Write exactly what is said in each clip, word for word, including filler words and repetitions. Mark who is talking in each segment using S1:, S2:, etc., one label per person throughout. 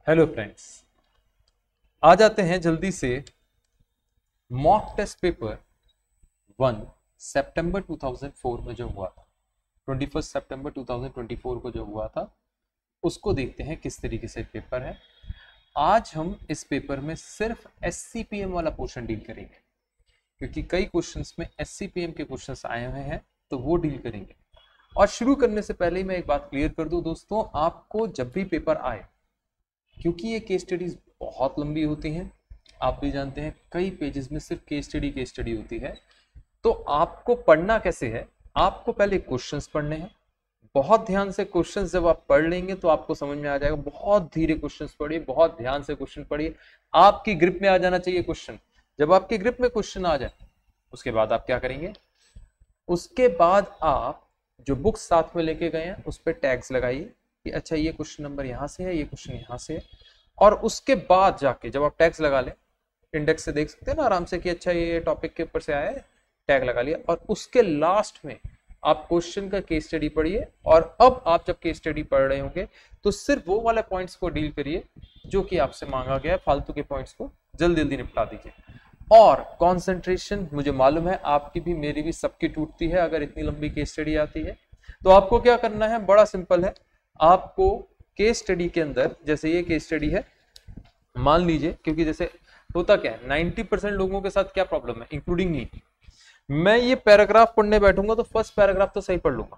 S1: Hello friends, आ जाते हैं जल्दी से मॉक टेस्ट पेपर वन सितंबर दो हज़ार चार में जो हुआ था, इक्कीस सितंबर दो हज़ार चौबीस को जो हुआ था उसको देखते हैं किस तरीके से पेपर है। आज हम इस पेपर में सिर्फ एससीपीएम वाला पोर्शन डील करेंगे क्योंकि कई क्वेश्चंस में एससीपीएम के क्वेश्चंस आए हुए हैं तो वो डील करेंगे। और शुरू करने से पहले ही मैं एक बात क्लियर कर दूं दोस्तों, आपको जब भी पेपर आए, क्योंकि ये केस स्टडीज बहुत लंबी होती हैं, आप भी जानते हैं कई पेजेस में सिर्फ केस स्टडी केस स्टडी होती है, तो आपको पढ़ना कैसे है, आपको पहले क्वेश्चंस पढ़ने हैं। बहुत ध्यान से क्वेश्चंस जब आप पढ़ लेंगे तो आपको समझ में आ जाएगा। बहुत धीरे क्वेश्चंस पढ़िए, बहुत ध्यान से क्वेश्चन पढ़िए, आपकी ग्रिप में आ जाना चाहिए क्वेश्चन। जब आपकी ग्रिप में क्वेश्चन आ जाए उसके बाद आप क्या करेंगे, उसके बाद आप जो बुक साथ में लेके गए हैं उस पर टैग्स लगाइए कि अच्छा ये क्वेश्चन नंबर यहाँ से है, ये क्वेश्चन यहाँ से है। और उसके बाद जाके जब आप टैग्स लगा लें, इंडेक्स से देख सकते हैं ना आराम से कि अच्छा ये टॉपिक के ऊपर से आया है, टैग लगा लिया। और उसके लास्ट में आप क्वेश्चन का केस स्टडी पढ़िए। और अब आप जब केस स्टडी पढ़ रहे होंगे तो सिर्फ वो वाले पॉइंट्स को डील करिए जो कि आपसे मांगा गया है, फालतू के पॉइंट्स को जल्दी जल्दी निपटा दीजिए। और कंसंट्रेशन, मुझे मालूम है आपकी भी मेरी भी सबकी टूटती है अगर इतनी लंबी केस स्टडी आती है। तो आपको क्या करना है, बड़ा सिंपल है। आपको केस स्टडी के अंदर, जैसे ये केस स्टडी है, मान लीजिए, क्योंकि जैसे होता क्या है नब्बे परसेंट लोगों के साथ क्या प्रॉब्लम है, इंक्लूडिंग मी, मैं ये पैराग्राफ पढ़ने बैठूंगा तो फर्स्ट पैराग्राफ तो सही पढ़ लूंगा,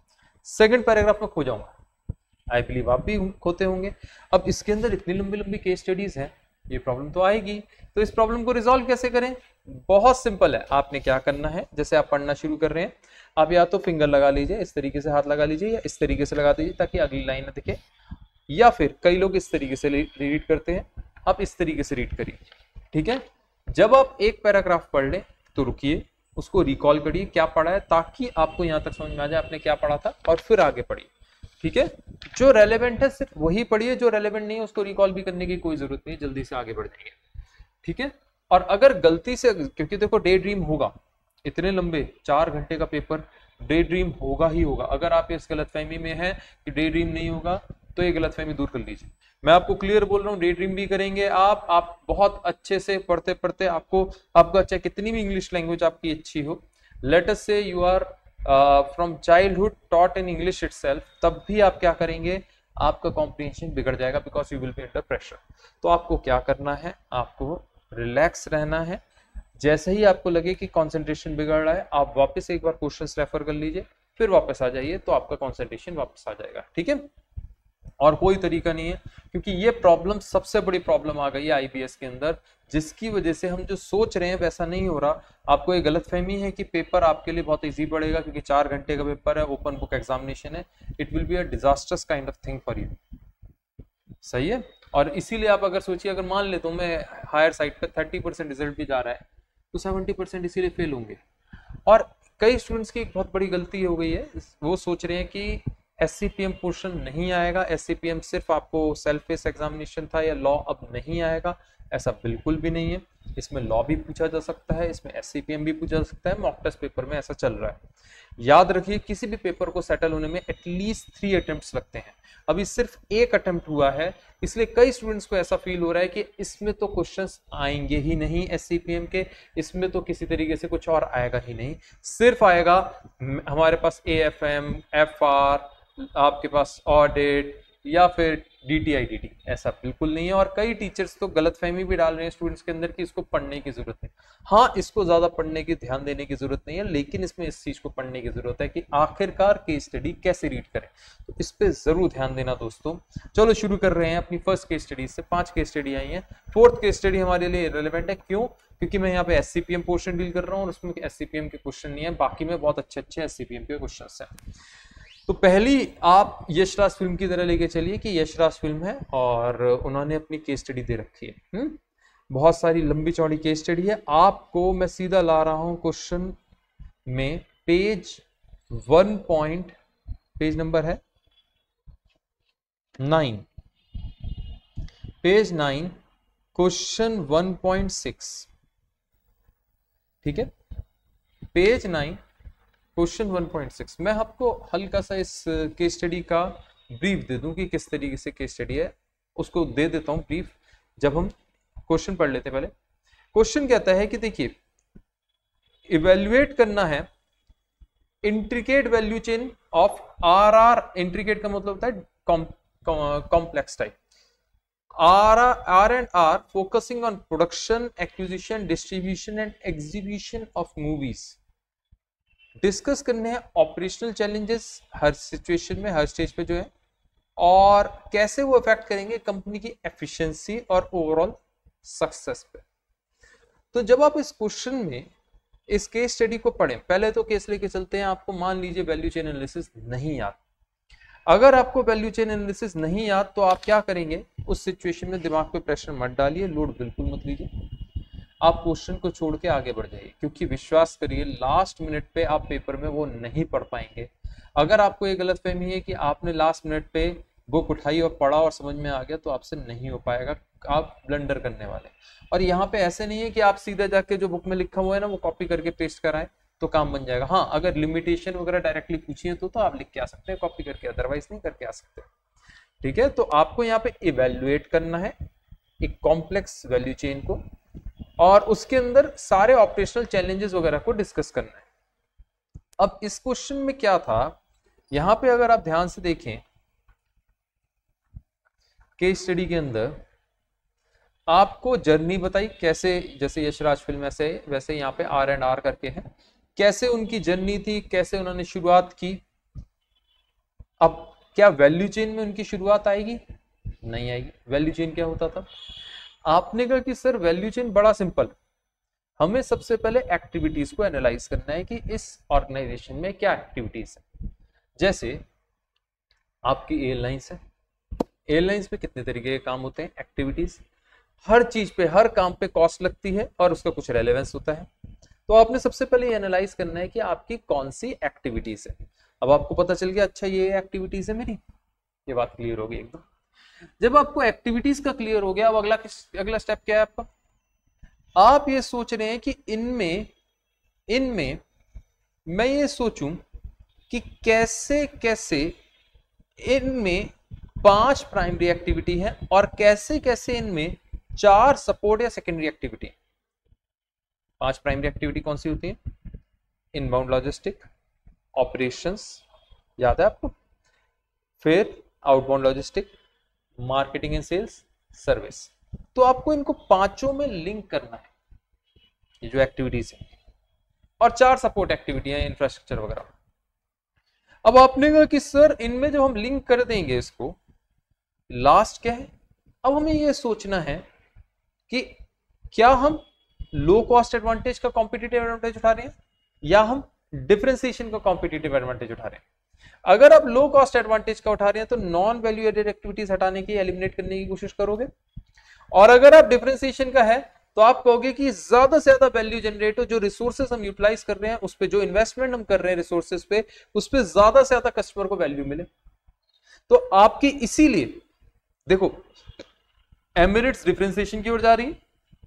S1: सेकंड पैराग्राफ में खो जाऊंगा। आई बिलीव आप भी खोते होंगे। अब इसके अंदर इतनी लंबी लंबी केस स्टडीज हैं, ये प्रॉब्लम तो आएगी। तो इस प्रॉब्लम को रिजॉल्व कैसे करें, बहुत सिंपल है। आपने क्या करना है, जैसे आप पढ़ना शुरू कर रहे हैं, आप या तो फिंगर लगा लीजिए, इस तरीके से हाथ लगा लीजिए, या इस तरीके से लगा दीजिए ताकि अगली लाइन न दिखे, या फिर कई लोग इस तरीके से रीड करते हैं, आप इस तरीके से रीड करिए। ठीक है, जब आप एक पैराग्राफ पढ़ लें तो रुकिए, उसको रिकॉल करिए क्या पढ़ा है, ताकि आपको यहां तक समझ में आ जाए आपने क्या पढ़ा था, और फिर आगे पढ़िए। ठीक है, जो रेलेवेंट है सिर्फ वही पढ़िए, जो रेलेवेंट नहीं है उसको रिकॉल भी करने की कोई जरूरत नहीं, जल्दी से आगे बढ़ जाइए। ठीक है, और अगर गलती से, क्योंकि देखो डे ड्रीम होगा, इतने लंबे चार घंटे का पेपर, डे ड्रीम होगा ही होगा। अगर आप इस गलतफहमी में हैं कि डे ड्रीम नहीं होगा तो ये गलतफहमी दूर कर लीजिए। मैं आपको क्लियर बोल रहा हूँ, डे ड्रीम भी करेंगे आप आप बहुत अच्छे से पढ़ते पढ़ते, आपको आपको अच्छा, कितनी भी इंग्लिश लैंग्वेज आपकी अच्छी हो, let us say you are from childhood taught in English itself, तब भी आप क्या करेंगे, आपका कॉम्प्रिहेंशन बिगड़ जाएगा, because you will be under pressure. तो आपको क्या करना है, आपको रिलैक्स रहना है। जैसे ही आपको लगे कि कंसंट्रेशन बिगड़ रहा है, आप वापस एक बार क्वेश्चंस रेफर कर लीजिए, फिर वापस आ जाइए, तो आपका कंसंट्रेशन वापस आ जाएगा। ठीक है, और कोई तरीका नहीं है, क्योंकि ये प्रॉब्लम सबसे बड़ी प्रॉब्लम आ गई है आईबीएस के अंदर, जिसकी वजह से हम जो सोच रहे हैं वैसा नहीं हो रहा। आपको ये गलतफहमी है कि पेपर आपके लिए बहुत इजी पड़ेगा क्योंकि चार घंटे का पेपर है, ओपन बुक एग्जामिनेशन है। It will be a disasters kind of thing for you. सही है, और इसीलिए आप अगर सोचिए, अगर मान ले तो मैं हायर साइड पे थर्टी परसेंट रिजल्ट भी जा रहा है तो सेवेंटी परसेंट इसीलिए फेल होंगे। और कई स्टूडेंट्स की एक बहुत बड़ी गलती हो गई है, वो सोच रहे हैं कि एससीपीएम पोर्शन नहीं आएगा, एससीपीएम सिर्फ आपको सेल्फ फेस एग्जामिनेशन था या लॉ अब नहीं आएगा। ऐसा बिल्कुल भी नहीं है, इसमें लॉ भी पूछा जा सकता है, इसमें एससीपीएम भी पूछा जा सकता है, मॉक टेस्ट पेपर में ऐसा चल रहा है। याद रखिए, किसी भी पेपर को सेटल होने में एटलीस्ट थ्री अटेम्प्ट्स लगते हैं। अभी सिर्फ एक अटेम्प्ट हुआ है, इसलिए कई स्टूडेंट्स को ऐसा फील हो रहा है कि इसमें तो क्वेश्चंस आएंगे ही नहीं एससीपीएम के, इसमें तो किसी तरीके से कुछ और आएगा ही नहीं। सिर्फ आएगा हमारे पास एएफएम, एफआर, आपके पास ऑडिट, या फिर डीटीआई डीटी। ऐसा बिल्कुल नहीं है। और कई टीचर्स तो गलतफहमी भी डाल रहे हैं स्टूडेंट्स के अंदर कि इसको पढ़ने की जरूरत नहीं। हाँ, इसको ज्यादा पढ़ने की, ध्यान देने की जरूरत नहीं है, लेकिन इसमें इस चीज को पढ़ने की जरूरत है कि आखिरकार केस स्टडी कैसे रीड करें, तो इस पे जरूर ध्यान देना दोस्तों। चलो शुरू कर रहे हैं अपनी फर्स्ट केस स्टडी से। पांच केस स्टडी आई है, फोर्थ केस स्टडी हमारे लिए रिलेवेंट है। क्यों? क्योंकि मैं यहाँ पे एससीपीएम पोर्शन डील कर रहा हूँ और उसमें एससीपीएम के क्वेश्चन नहीं है, बाकी में बहुत अच्छे अच्छे एससीपीएम के क्वेश्चन हैं। तो पहली आप यशराज फिल्म की तरह लेके चलिए कि यशराज फिल्म है और उन्होंने अपनी केस स्टडी दे रखी है। हम्म बहुत सारी लंबी चौड़ी केस स्टडी है। आपको मैं सीधा ला रहा हूं क्वेश्चन में, page one point, page number है nine, page nine, question one point six. ठीक है, page nine, question one point six. मैं आपको हल्का सा इस केस स्टडी का ब्रीफ दे दूं कि किस तरीके से केस स्टडी है। उसको दे देता हूं ब्रीफ, जब हम क्वेश्चन पढ़ लेते हैं। पहले क्वेश्चन कहता है कि देखिए इवेल्युएट करना है intricate value chain of R R, intricate का मतलब होता है complex type, R R and R focusing on production, acquisition, distribution and exhibition of movies. Discuss करने हैं ऑपरेशनल चैलेंजेस हर सिचुएशन में, हर स्टेज पे जो है, और कैसे वो इफेक्ट करेंगे कंपनी की एफिशिएंसी और ओवरऑल सक्सेस पे। तो जब आप इस क्वेश्चन में इस केस स्टडी को पढ़ें, पहले तो केस लेके चलते हैं, आपको मान लीजिए वैल्यू चेन एनालिसिस नहीं याद। अगर आपको वैल्यू चेन एनालिसिस नहीं याद तो आप क्या करेंगे, उस सिचुएशन में दिमाग पे प्रेशर मत डालिए, लोड बिल्कुल मत लीजिए, आप क्वेश्चन को छोड़ के आगे बढ़ जाइए, क्योंकि विश्वास करिए लास्ट मिनट पे आप पेपर में वो नहीं पढ़ पाएंगे। अगर आपको ये गलतफहमी है कि आपने लास्ट मिनट पे बुक उठाई और पढ़ा और समझ में आ गया, तो आपसे नहीं हो पाएगा, आप ब्लंडर करने वाले। और यहाँ पे ऐसे नहीं है कि आप सीधा जाके जो बुक में लिखा हुआ है ना वो कॉपी करके पेस्ट कराएं तो काम बन जाएगा। हाँ, अगर लिमिटेशन वगैरह डायरेक्टली पूछी है तो तो आप लिख के आ सकते हैं कॉपी करके, अदरवाइज नहीं करके आ सकते। ठीक है, तो आपको यहाँ पे इवेल्युएट करना है एक कॉम्प्लेक्स वैल्यू चेन को, और उसके अंदर सारे ऑपरेशनल चैलेंजेस वगैरह को डिस्कस करना है। अब इस क्वेश्चन में क्या था, यहां पे अगर आप ध्यान से देखें केस स्टडी के अंदर आपको जर्नी बताई कैसे, जैसे यशराज फिल्म ऐसे वैसे यहाँ पे आर एंड आर करके है, कैसे उनकी जर्नी थी, कैसे उन्होंने शुरुआत की। अब क्या वैल्यू चेन में उनकी शुरुआत आएगी? नहीं आएगी। वैल्यू चेन क्या होता था? आपने कहा कि सर वैल्यू चेन बड़ा सिंपल, हमें सबसे पहले एक्टिविटीज को एनालाइज करना है कि इस ऑर्गेनाइजेशन में क्या एक्टिविटीज है। जैसे आपकी एयरलाइंस है, एयरलाइंस पे कितने तरीके के काम होते हैं, एक्टिविटीज, हर चीज पे हर काम पे कॉस्ट लगती है और उसका कुछ रेलेवेंस होता है। तो आपने सबसे पहले एनालाइज करना है कि आपकी कौन सी एक्टिविटीज है। अब आपको पता चल गया अच्छा ये एक्टिविटीज है मेरी, ये बात क्लियर होगी एकदम। जब आपको एक्टिविटीज का क्लियर हो गया, अब अगला अगला स्टेप क्या है आपका, आप ये सोच रहे हैं कि इनमें इनमें मैं ये सोचूं कि कैसे कैसे इनमें पांच प्राइमरी एक्टिविटी है और कैसे कैसे इनमें चार सपोर्ट या सेकेंडरी एक्टिविटी। पांच प्राइमरी एक्टिविटी कौन सी होती है? इनबाउंड लॉजिस्टिक, ऑपरेशंस, याद है आपको, फिर outbound logistic, marketing and sales, service. तो आपको इनको पांचों में लिंक करना है, ये जो एक्टिविटीज है, और चार सपोर्ट एक्टिविटी है, इंफ्रास्ट्रक्चर वगैरह। अब आपने कहा कि सर इनमें जो हम लिंक कर देंगे इसको, लास्ट क्या है, अब हमें ये सोचना है कि क्या हम लो कॉस्ट एडवांटेज का कॉम्पिटिटिव एडवांटेज उठा रहे हैं या हम डिफरेंशिएशन का कॉम्पिटिटिव एडवांटेज उठा रहे हैं। अगर आप लो कॉस्ट एडवांटेज का उठा रहे हैं तो नॉन वैल्यू एडेड एक्टिविटीज हटाने की, एलिमिनेट करने की कोशिश करोगे, और अगर आप डिफरेंशिएशन का है तो आप कहोगे कि ज्यादा से ज्यादा वैल्यू जनरेट हो, जो रिसोर्सेज हम यूटिलाइज कर रहे हैं उस पे, जो इन्वेस्टमेंट हम कर रहे हैं रिसोर्सेज पे, उस पे ज्यादा से ज्यादा कस्टमर को वैल्यू मिले। तो आपकी इसीलिए देखो एमिरेट्स डिफरेंशिएशन की ओर जा रही है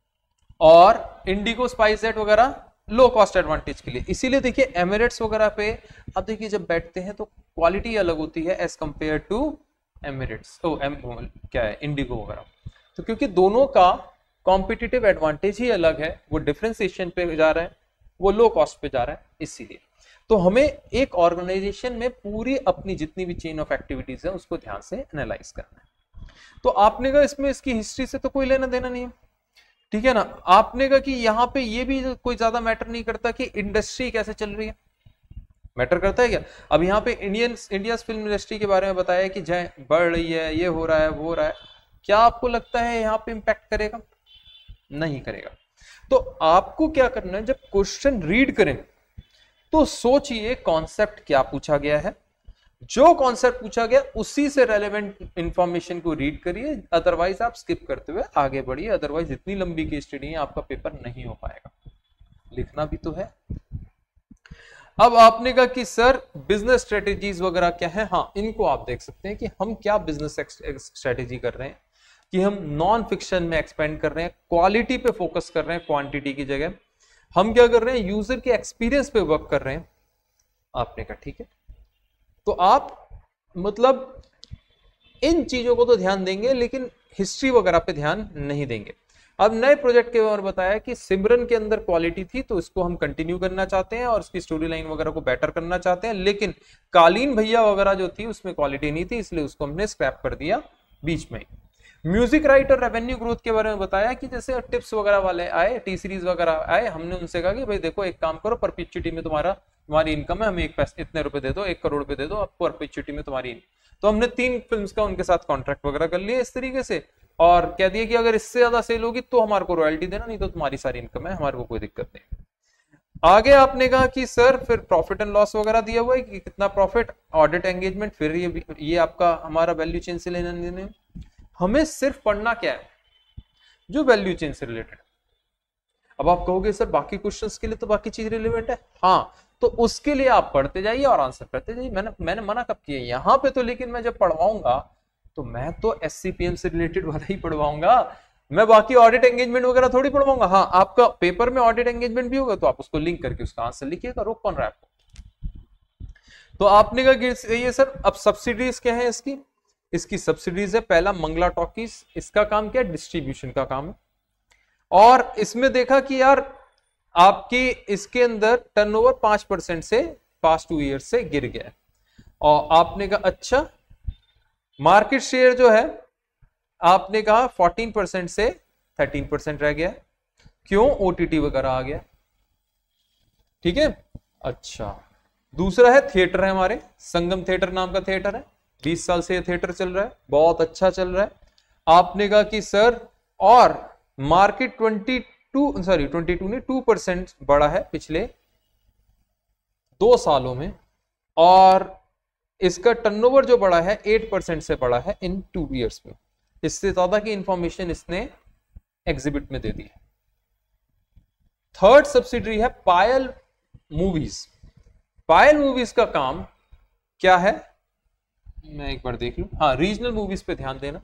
S1: और इंडिगो, स्पाइसजेट वगैरह लो कॉस्ट एडवांटेज के लिए। इसीलिए देखिए एमिरेट्स वगैरह पे अब देखिए जब बैठते हैं तो क्वालिटी अलग होती है as compare to Emirates, oh um क्या है, इंडिगो वगैरह। तो क्योंकि दोनों का कॉम्पिटिटिव एडवांटेज ही अलग है, वो डिफरेंशिएशन पे जा रहा है, वो लो कॉस्ट पे जा रहा है, इसीलिए। तो हमें एक ऑर्गेनाइजेशन में पूरी अपनी जितनी भी चेन ऑफ एक्टिविटीज है उसको ध्यान से एनालाइज करना है। तो आपने कहा इसमें इसकी हिस्ट्री से तो कोई लेना देना नहीं है, ठीक है ना। आपने कहा कि यहाँ पे ये भी कोई ज्यादा मैटर नहीं करता कि इंडस्ट्री कैसे चल रही है, मैटर करता है क्या। अब यहाँ पे इंडियन इंडिया फिल्म इंडस्ट्री के बारे में बताया कि जय बढ़ रही है, ये हो रहा है, वो हो रहा है, क्या आपको लगता है यहाँ पे इंपैक्ट करेगा? नहीं करेगा। तो आपको क्या करना है, जब क्वेश्चन रीड करें तो सोचिए कॉन्सेप्ट क्या पूछा गया है, जो कॉन्सेप्ट पूछा गया उसी से रेलेवेंट इंफॉर्मेशन को रीड करिए, अदरवाइज आप स्किप करते हुए आगे बढ़िए, अदरवाइज इतनी लंबी केस स्टडी है आपका पेपर नहीं हो पाएगा, लिखना भी तो है। अब आपने कहा कि सर बिजनेस स्ट्रेटेजीज वगैरह क्या है, हाँ इनको आप देख सकते हैं कि हम क्या बिजनेस स्ट्रेटेजी कर रहे हैं, कि हम नॉन फिक्शन में एक्सपेंड कर रहे हैं, क्वालिटी पे फोकस कर रहे हैं क्वांटिटी की जगह, हम क्या कर रहे हैं यूजर के एक्सपीरियंस पे वर्क कर रहे हैं। आपने कहा ठीक है, तो आप मतलब इन चीजों को तो ध्यान देंगे, लेकिन हिस्ट्री वगैरह पे ध्यान नहीं देंगे। अब नए प्रोजेक्ट के बारे में बताया कि सिमरन के अंदर क्वालिटी थी तो इसको हम कंटिन्यू करना चाहते हैं और उसकी स्टोरी लाइन वगैरह को बेटर करना चाहते हैं, लेकिन कालीन भैया वगैरह जो थी उसमें क्वालिटी नहीं थी, इसलिए उसको हमने स्क्रैप कर दिया बीच में। म्यूजिक राइट और रेवेन्यू ग्रोथ के बारे में बताया कि जैसे टिप्स वगैरह वाले आए, टी सीरीज वगैरह आए, हमने उनसे कहा कि भाई देखो एक काम करो, परपेचुइटी में तुम्हारा तुम्हारी इनकम है, हमें एक पैसे इतने रुपए दे दो, एक करोड़ रुपए दे दो, अब परपेचुइटी में तुम्हारी। तो हमने तीन फिल्म्स का उनके साथ कॉन्ट्रैक्ट वगैरह कर लिया इस तरीके से और कह दिया कि अगर इससे ज्यादा सेल होगी तो हमारे को रॉयल्टी देना, नहीं तो तुम्हारी सारी इनकम है, हमारे को कोई दिक्कत नहीं। आगे आपने कहा कि सर फिर प्रॉफिट एंड लॉस वगैरह दिया हुआ है कि कितना प्रॉफिट, ऑडिट एंगेजमेंट, फिर ये ये आपका हमारा वैल्यू चेन से लेना देना। हमें सिर्फ पढ़ना क्या है, जो वैल्यू चेन से रिलेटेड। अब आप कहोगे सर बाकी क्वेश्चंस के लिए तो बाकी चीज रिलेवेंट है, हाँ तो उसके लिए आप पढ़ते जाइए और आंसर करते जाइए। मैंने मैंने मना कब किया यहाँ पे तो, लेकिन मैं जब पढ़वाऊंगा तो मैं तो एससीपीएम से रिलेटेड वाला ही पढ़वाऊंगा, मैं बाकी ऑडिट एंगेजमेंट वगैरह थोड़ी पढ़वाऊंगा। हाँ आपका पेपर में ऑडिट एंगेजमेंट भी होगा तो आप उसको लिंक करके उसका आंसर लिखिएगा, रोक कौन रहा है आपको। तो आपने कहा ये सर अब सब्सिडीज क्या है इसकी, इसकी सब्सिडीज है पहला मंगला टॉकीज, इसका काम क्या है, डिस्ट्रीब्यूशन का काम है। और इसमें देखा कि यार आपकी इसके अंदर टर्नओवर पांच परसेंट से पास्ट टू ईयर से गिर गया है और आपने कहा अच्छा, मार्केट शेयर जो है आपने कहा चौदह परसेंट से तेरह परसेंट रह गया, क्यों, ओटीटी वगैरह आ गया, ठीक है। अच्छा दूसरा है थिएटर है, हमारे संगम थिएटर नाम का थिएटर है, बीस साल से ये थिएटर चल रहा है, बहुत अच्छा चल रहा है। आपने कहा कि सर और मार्केट बाईस सॉरी बाईस नहीं टू परसेंट बढ़ा है पिछले दो सालों में और इसका टर्नओवर जो बढ़ा है आठ परसेंट से बढ़ा है इन टू इयर्स में। इससे ज्यादा की इंफॉर्मेशन इसने एग्जिबिट में दे दी है। थर्ड सब्सिडरी है पायल मूवीज। पायल मूवीज का काम क्या है, मैं एक बार देख लूं, हाँ रीजनल मूवीज पे ध्यान देना।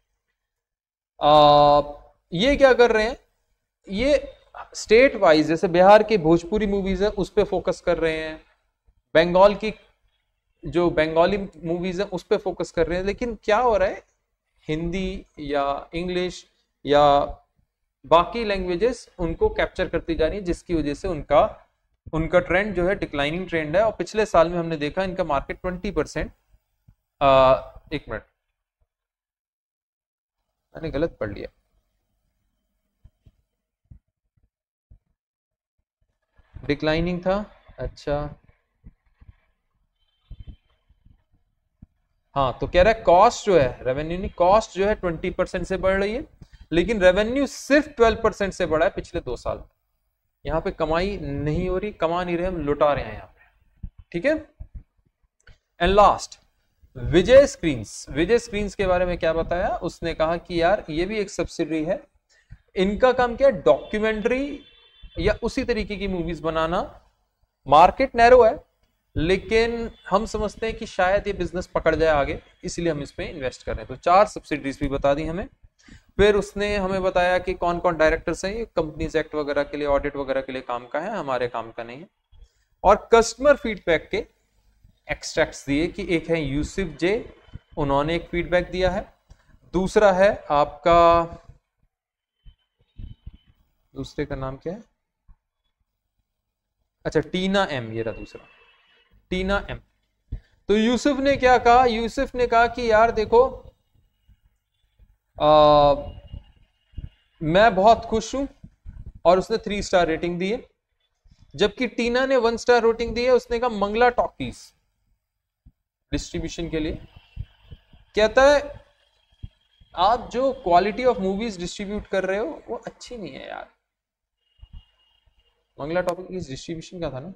S1: आ, ये क्या कर रहे हैं, ये स्टेट वाइज जैसे बिहार की भोजपुरी मूवीज है उस पे फोकस कर रहे हैं, बंगाल की जो बंगाली मूवीज है उस पे फोकस कर रहे हैं, लेकिन क्या हो रहा है हिंदी या इंग्लिश या बाकी लैंग्वेजेस उनको कैप्चर करती जा रही है, जिसकी वजह से उनका उनका ट्रेंड जो है डिक्लाइनिंग ट्रेंड है। और पिछले साल में हमने देखा इनका मार्केट ट्वेंटी परसेंट, एक मिनट मैंने गलत पढ़ लिया, डिक्लाइनिंग था, अच्छा हाँ तो कह रहा है कॉस्ट जो है, रेवेन्यू नहीं कॉस्ट जो है ट्वेंटी परसेंट से बढ़ रही है, लेकिन रेवेन्यू सिर्फ ट्वेल्व परसेंट से बढ़ा है पिछले दो साल। यहाँ पे कमाई नहीं हो रही, कमा नहीं रहे हम, लुटा रहे हैं यहाँ पे, ठीक है। And last Vijay screens. Vijay screens के बारे में क्या बताया, उसने कहा कि यार ये भी एक सब्सिडरी है, इनका काम क्या है, डॉक्यूमेंट्री या उसी तरीके की मूवीज बनाना। मार्केट नैरो है लेकिन हम समझते हैं कि शायद ये बिजनेस पकड़ जाए आगे, इसलिए हम इस पे इन्वेस्ट कर रहे हैं। तो चार सब्सिडरीज भी बता दी हमें। फिर उसने हमें बताया कि कौन कौन डायरेक्टर्स हैं, ये कंपनीज एक्ट वगैरह के लिए, ऑडिट वगैरह के लिए काम का है, हमारे काम का नहीं है। और कस्टमर फीडबैक के एक्सट्रैक्ट्स दिए कि एक है यूसुफ जे, उन्होंने एक फीडबैक दिया है। दूसरा है आपका, दूसरे का नाम क्या है, अच्छा टीना एम, ये रहा दूसरा, टीना एम। तो यूसुफ ने क्या कहा, यूसुफ ने कहा कि यार देखो आ, मैं बहुत खुश हूं, और उसने थ्री स्टार रेटिंग दी है। जबकि टीना ने वन स्टार रेटिंग दी है, उसने कहा मंगला टॉकीज डिस्ट्रीब्यूशन के लिए, कहता है आप जो क्वालिटी ऑफ मूवीज डिस्ट्रीब्यूट कर रहे हो वो अच्छी नहीं है यार। मंगला टॉकीज डिस्ट्रीब्यूशन का था ना,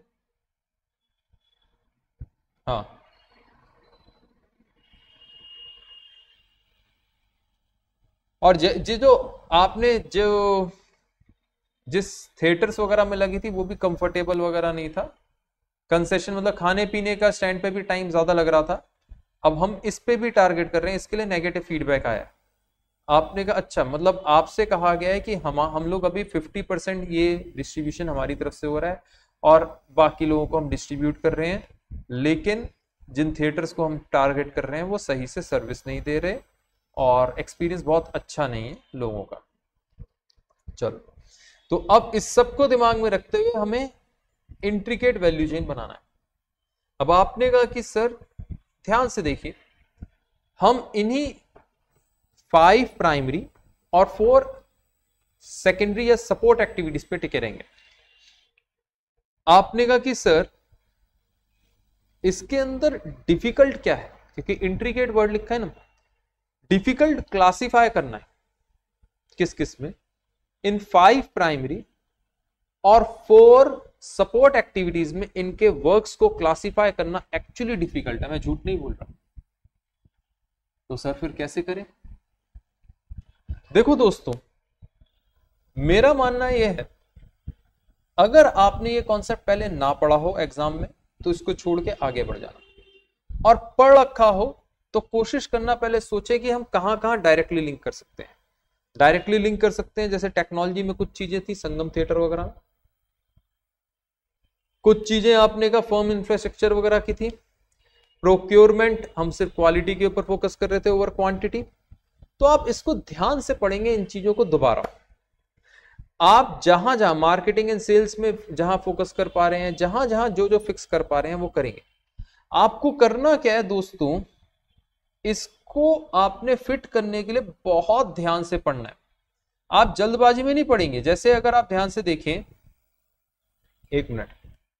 S1: हाँ और जो जो आपने जो जिस थिएटर्स वगैरह में लगी थी वो भी कंफर्टेबल वगैरह नहीं था, कंसेशन मतलब खाने पीने का स्टैंड पे भी टाइम ज्यादा लग रहा था। अब हम इस पे भी टारगेट कर रहे हैं, इसके लिए नेगेटिव फीडबैक आया। आपने कहा अच्छा, मतलब आपसे कहा गया है कि हम हम लोग अभी फिफ्टी परसेंट ये डिस्ट्रीब्यूशन हमारी तरफ से हो रहा है और बाकी लोगों को हम डिस्ट्रीब्यूट कर रहे हैं, लेकिन जिन थिएटर्स को हम टारगेट कर रहे हैं वो सही से सर्विस नहीं दे रहे और एक्सपीरियंस बहुत अच्छा नहीं है लोगों का। चलो, तो अब इस सब को दिमाग में रखते हुए हमें इंट्रिकेट वैल्यू चेन बनाना है। अब आपने कहा कि सर ध्यान से देखिए, हम इन्हीं फाइव प्राइमरी और फोर सेकेंडरी या सपोर्ट एक्टिविटीज पे टिके रहेंगे। आपने कहा कि सर इसके अंदर डिफिकल्ट क्या है, क्योंकि इंट्रिकेट वर्ड लिखा है ना, डिफिकल्ट क्लासिफाई करना है किस किस में, इन फाइव प्राइमरी और फोर सपोर्ट एक्टिविटीज में इनके वर्क्स को क्लासिफाई करना एक्चुअली डिफिकल्ट है, मैं झूठ नहीं बोल रहा। तो सर फिर कैसे करें? देखो दोस्तों, मेरा मानना यह है, अगर आपने ये कॉन्सेप्ट पहले ना पढ़ा हो एग्जाम में तो इसको छोड़ के आगे बढ़ जाना, और पढ़ रखा हो तो कोशिश करना पहले सोचे कि हम कहां कहां डायरेक्टली लिंक कर सकते हैं। डायरेक्टली लिंक कर सकते हैं, जैसे टेक्नोलॉजी में कुछ चीजें थी, संगम थिएटर वगैरह, कुछ चीजें आपने का फर्म इंफ्रास्ट्रक्चर वगैरह की थी। प्रोक्योरमेंट हम सिर्फ क्वालिटी के ऊपर फोकस कर रहे थे ओवर क्वांटिटी। तो आप इसको ध्यान से पढ़ेंगे इन चीजों को दोबारा। आप जहां जहां मार्केटिंग एंड सेल्स में जहां फोकस कर पा रहे हैं, जहां जहां जो जो फिक्स कर पा रहे हैं वो करेंगे। आपको करना क्या है दोस्तों, इसको आपने फिट करने के लिए बहुत ध्यान से पढ़ना है। आप जल्दबाजी में नहीं पढ़ेंगे। जैसे अगर आप ध्यान से देखें, एक मिनट,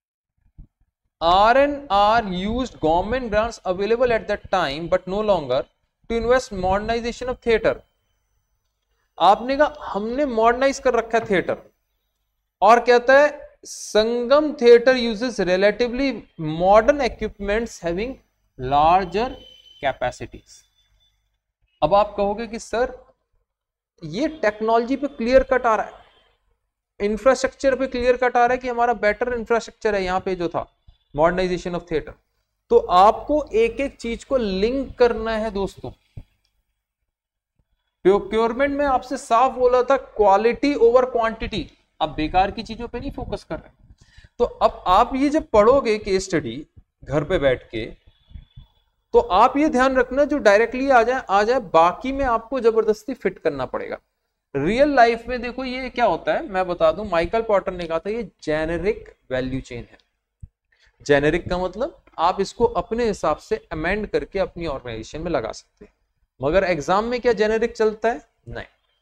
S1: R N R used government grants available at that time but no longer to invest modernisation of theatre. आपने कहा हमने मॉडर्नाइज कर रखा है थिएटर, और कहता है Sangam theatre uses relatively modern equipments having larger capacities. अब आप कहोगे कि सर ये टेक्नोलॉजी पे क्लियर कट आ रहा है, इंफ्रास्ट्रक्चर पे क्लियर कट आ रहा है कि हमारा बेटर इंफ्रास्ट्रक्चर है यहां पे जो था मॉडर्नाइजेशन ऑफ थिएटर। तो आपको एक एक चीज को लिंक करना है दोस्तों। प्रोक्योरमेंट में आपसे साफ बोला था क्वालिटी ओवर क्वांटिटी, आप बेकार की चीजों पे नहीं फोकस कर रहे। तो अब आप ये जब पढ़ोगे केस स्टडी घर पे बैठ के, तो आप ये ध्यान रखना जो डायरेक्टली आ जाए आ जाए, बाकी में आपको जबरदस्ती फिट करना पड़ेगा। रियल लाइफ में देखो ये क्या होता है, मैं बता दूं, माइकल पॉटर ने कहा था ये जेनेरिक वैल्यू चेन है। जेनेरिक का मतलब आप इसको अपने हिसाब से अमेंड करके अपनी ऑर्गेनाइजेशन में लगा सकते हैं, मगर एग्जाम में क्या जेनेरिक चलता है? नहीं।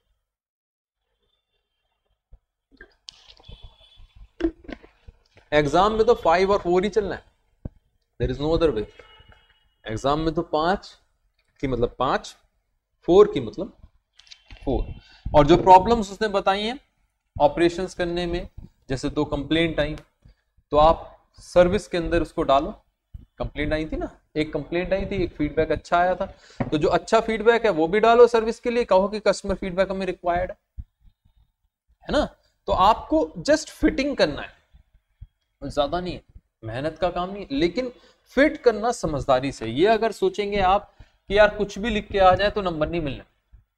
S1: एग्जाम में तो फाइव और फोर ही चलना है, there is no other way. Exam में तो पांच की मतलब पांच, फोर की मतलब फोर। और जो प्रॉब्लम्स उसने बताई हैं ऑपरेशंस करने में, जैसे दो कंप्लेंट आई, तो आप सर्विस के अंदर उसको डालो। कंप्लेंट आई थी ना, एक कंप्लेंट आई थी, एक फीडबैक अच्छा आया था, तो जो अच्छा फीडबैक है वो भी डालो सर्विस के लिए, कहो कि कस्टमर फीडबैक हमें रिक्वायर्ड है, है ना। तो आपको जस्ट फिटिंग करना है, ज्यादा नहीं है, मेहनत का काम नहीं, लेकिन फिट करना समझदारी से। ये अगर सोचेंगे आप कि यार कुछ भी लिख के आ जाए तो नंबर नहीं मिलना,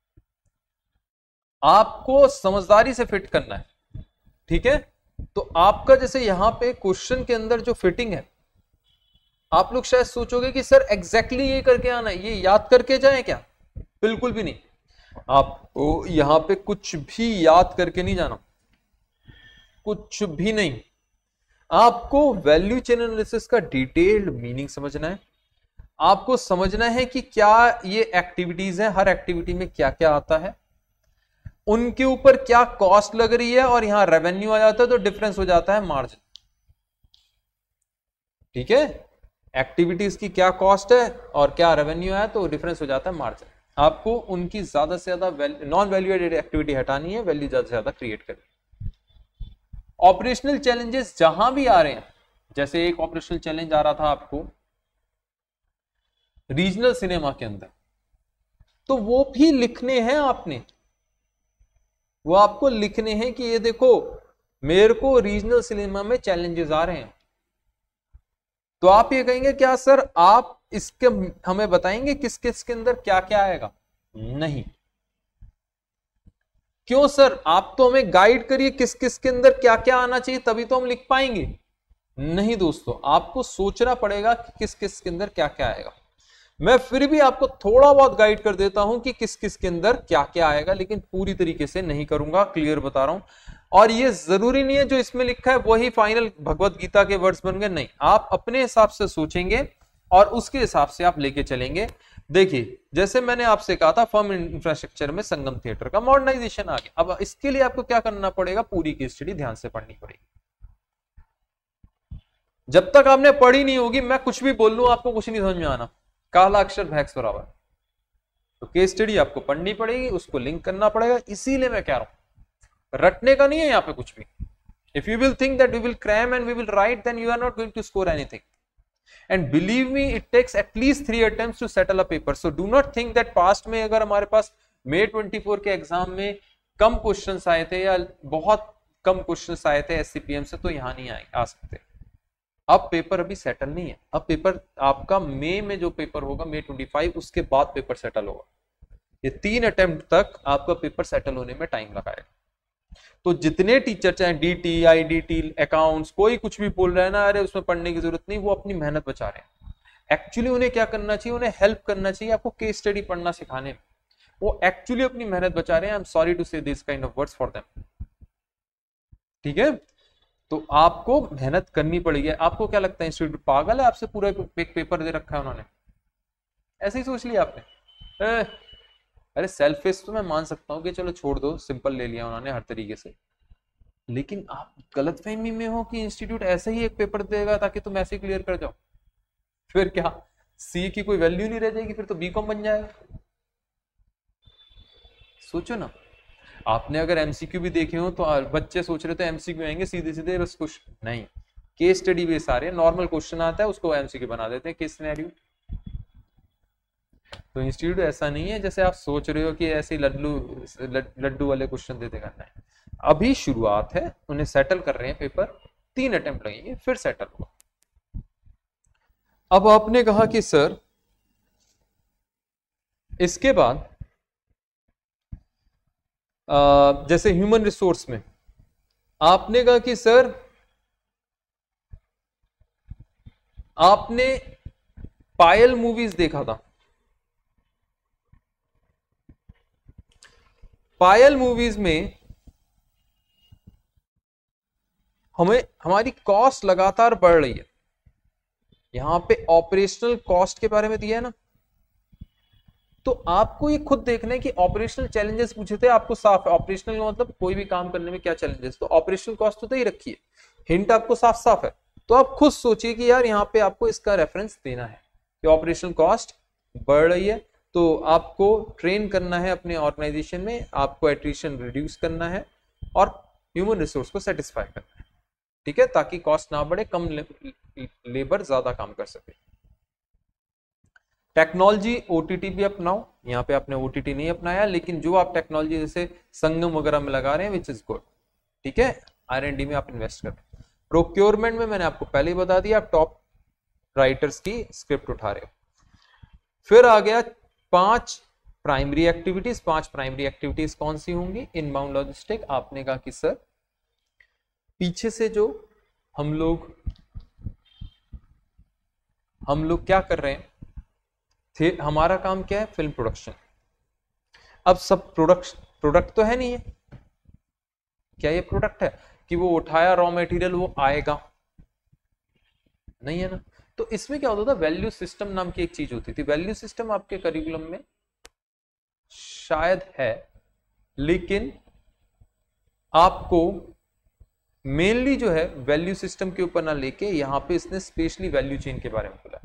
S1: आपको समझदारी से फिट करना है, ठीक है। तो आपका जैसे यहां पे क्वेश्चन के अंदर जो फिटिंग है, आप लोग शायद सोचोगे कि सर एग्जैक्टली ये करके आना है, ये याद करके जाए क्या? बिल्कुल भी नहीं। आपको यहां पे कुछ भी याद करके नहीं जाना, कुछ भी नहीं। आपको वैल्यू चेन एनालिसिस का डिटेल्ड मीनिंग समझना है। आपको समझना है कि क्या ये एक्टिविटीज है, हर एक्टिविटी में क्या क्या आता है, उनके ऊपर क्या कॉस्ट लग रही है, और यहां रेवेन्यू आ जाता है तो डिफरेंस हो जाता है मार्जिन, ठीक है। एक्टिविटीज की क्या कॉस्ट है और क्या रेवेन्यू है तो डिफरेंस हो जाता है मार्जिन। आपको उनकी ज्यादा से ज्यादा नॉन वैल्यू एडेड एक्टिविटी हटानी है, वैल्यू ज्यादा से ज्यादा क्रिएट करनी। ऑपरेशनल चैलेंजेस जहां भी आ रहे हैं, जैसे एक ऑपरेशनल चैलेंज आ रहा था आपको रीजनल सिनेमा के अंदर, तो वो भी लिखने हैं आपने, वो आपको लिखने हैं कि ये देखो मेरे को रीजनल सिनेमा में चैलेंजेस आ रहे हैं। तो आप ये कहेंगे क्या सर आप इसके हमें बताएंगे किस किस के अंदर क्या क्या आएगा? नहीं। क्यों सर? आप तो हमें गाइड करिए किस किस के अंदर क्या क्या आना चाहिए, तभी तो हम लिख पाएंगे। नहीं दोस्तों, आपको सोचना पड़ेगा कि किस किस के अंदर क्या क्या आएगा। मैं फिर भी आपको थोड़ा बहुत गाइड कर देता हूं कि किस किस के अंदर क्या क्या आएगा, लेकिन पूरी तरीके से नहीं करूंगा, क्लियर बता रहा हूं। और ये जरूरी नहीं है जो इसमें लिखा है वही फाइनल भगवत गीता के वर्ड्स बन गए, नहीं, आप अपने हिसाब से सोचेंगे और उसके हिसाब से आप लेके चलेंगे। देखिए जैसे मैंने आपसे कहा था फर्म इंफ्रास्ट्रक्चर में संगम थिएटर का मॉडर्नाइजेशन आ गया। अब इसके लिए आपको क्या करना पड़ेगा, पूरी केस स्टडी ध्यान से पढ़नी पड़ेगी। जब तक आपने पढ़ी नहीं होगी, मैं कुछ भी बोल लूं आपको कुछ नहीं समझ में आना, काला अक्षर भैंस बराबर। तो केस स्टडी आपको पढ़नी पड़ेगी, उसको लिंक करना पड़ेगा, इसीलिए मैं कह रहा हूं रटने का नहीं है यहाँ पे कुछ भी। If you will think that we will cram and we will write, then you are not going to score anything. And believe me, it takes at least three attempts to settle a paper. So do not think that past में अगर हमारे पास मई चौबीस के exam में कम questions आए थे या बहुत कम क्वेश्चंस आए थे एससीपीएम से, तो यहाँ नहीं आए आ सकते। अब पेपर अभी सेटल नहीं है, अब पेपर आपका मई में जो पेपर होगा मई पच्चीस, उसके बाद पेपर सेटल होगा। ये तीन अटेम्प्ट तक आपका पेपर सेटल होने में टाइम लगाएगा। तो जितने टीचर चाहे डीटी, आईडीटी, अकाउंट्स, कोई कुछ भी बोल रहा है ना, अरे उसमें पढ़ने की जरूरत नहीं, वो अपनी मेहनत बचा रहे हैं। एक्चुअली उन्हें क्या करना चाहिए, उन्हें हेल्प करना चाहिए आपको केस स्टडी पढ़ना सिखाने में। वो एक्चुअली अपनी मेहनत बचा रहे हैं। I am sorry to say this kind of words for them. ठीक है, तो आपको मेहनत करनी पड़ेगी। आपको क्या लगता है इंस्टीट्यूट पागल है, आपसे पूरा एक पेपर दे रखा है उन्होंने, ऐसे ही सोच लिया आपने? ए, अरे सेल्फिश तो मैं मान सकता हूँ कि चलो छोड़ दो, सिंपल ले लिया उन्होंने हर तरीके से, लेकिन आप गलतफहमी में हो कि इंस्टीट्यूट ऐसे ही एक पेपर देगा ताकि तुम ऐसे ही क्लियर कर जाओ। फिर क्या सी की कोई वैल्यू नहीं रह जाएगी, फिर तो बीकॉम बन जाएगा। सोचो ना, आपने अगर एमसीक्यू भी देखे हो तो बच्चे सोच रहे थे एमसीक्यू आएंगे सीधे सीधे बस कुछ नहीं, केस स्टडी भी सारे नॉर्मल क्वेश्चन आता है उसको एमसीक्यू बना देते हैं केस सिनेरियो। तो इंस्टीट्यूट ऐसा नहीं है जैसे आप सोच रहे हो कि ऐसे लड्डू लड्डू वाले क्वेश्चन देते करना है। अभी शुरुआत है, उन्हें सेटल कर रहे हैं पेपर, तीन अटेम्प्ट लगेंगे फिर सेटल होगा। अब आपने कहा कि सर इसके बाद आ, जैसे ह्यूमन रिसोर्स में आपने कहा कि सर आपने पायल मूवीज देखा था, पायल मूवीज में हमें हमारी कॉस्ट लगातार बढ़ रही है। यहां पे ऑपरेशनल कॉस्ट के बारे में दिया है ना, तो आपको ये खुद देखना है कि ऑपरेशनल चैलेंजेस पूछे थे आपको साफ, ऑपरेशनल मतलब कोई भी काम करने में क्या चैलेंजेस, तो ऑपरेशनल कॉस्ट तो दे ही रखी है, हिंट आपको साफ साफ है। तो आप खुद सोचिए कि यार यहाँ पे आपको इसका रेफरेंस देना है कि ऑपरेशनल कॉस्ट बढ़ रही है, तो आपको ट्रेन करना है अपने ऑर्गेनाइजेशन में, आपको एट्रिशन रिड्यूस करना है और ह्यूमन रिसोर्स को सेटिस्फाई करना है। ठीक है, ताकि कॉस्ट ना बढ़े, कम ले, लेबर ज्यादा काम कर सके। टेक्नोलॉजी ओटीटी भी अपनाओ, यहाँ पे आपने ओटीटी नहीं अपनाया, लेकिन जो आप टेक्नोलॉजी जैसे संगम वगैरह में लगा रहे हैं विच इज गुड। ठीक है, आर एंड डी में आप इन्वेस्ट करें। प्रोक्योरमेंट में मैंने आपको पहले ही बता दिया, आप टॉप राइटर्स की स्क्रिप्ट उठा रहे हो। फिर आ गया पांच प्राइमरी एक्टिविटीज। पांच प्राइमरी एक्टिविटीज कौन सी होंगी? Inbound logistic. आपने कहा कि सर पीछे से जो हम लोग हम लोग क्या कर रहे हैं थे, हमारा काम क्या है? Film production. अब सब प्रोडक्ट प्रोडक्ट तो है नहीं है, क्या ये प्रोडक्ट है कि वो उठाया रॉ मटेरियल वो आएगा? नहीं है ना। तो इसमें क्या होता था, वैल्यू सिस्टम नाम की एक चीज होती थी। वैल्यू सिस्टम आपके करिकुलम में शायद है, लेकिन आपको मेनली जो है वैल्यू सिस्टम के ऊपर ना लेके यहां पे इसने स्पेशली वैल्यू चेन के बारे में बोला।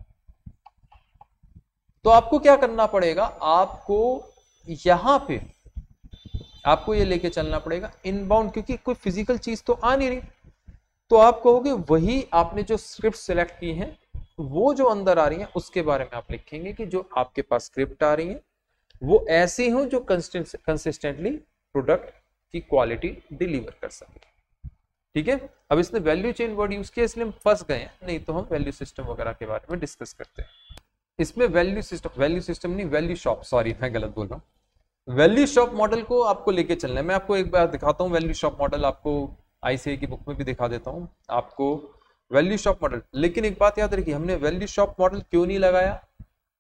S1: तो आपको क्या करना पड़ेगा, आपको यहां पे आपको ये लेके चलना पड़ेगा इनबाउंड, क्योंकि कोई फिजिकल चीज तो आ नहीं रही। तो आप कहोगे वही आपने जो स्क्रिप्ट सिलेक्ट की है वो जो अंदर आ रही है उसके बारे में आप लिखेंगे कि जो आपके पास स्क्रिप्ट आ रही है वो ऐसी हो जो कंसिस्टेंटली प्रोडक्ट की क्वालिटी डिलीवर कर सके। ठीक है, अब इसने वैल्यू चेन वर्ड यूज किया इसलिए हम फंस गए हैं, नहीं तो हम वैल्यू सिस्टम वगैरह के बारे में डिस्कस करते हैं। इसमें वैल्यू सिस्टम वैल्यू सिस्टम नहीं वैल्यू शॉप, सॉरी मैं गलत बोल रहा हूँ। वैल्यू शॉप मॉडल को आपको लेके चलना है। मैं आपको एक बार दिखाता हूँ वैल्यू शॉप मॉडल, आपको आईसीए की बुक में भी दिखा देता हूँ आपको वैल्यू शॉप मॉडल। लेकिन एक बात याद रखिए, हमने वैल्यू शॉप मॉडल क्यों नहीं लगाया?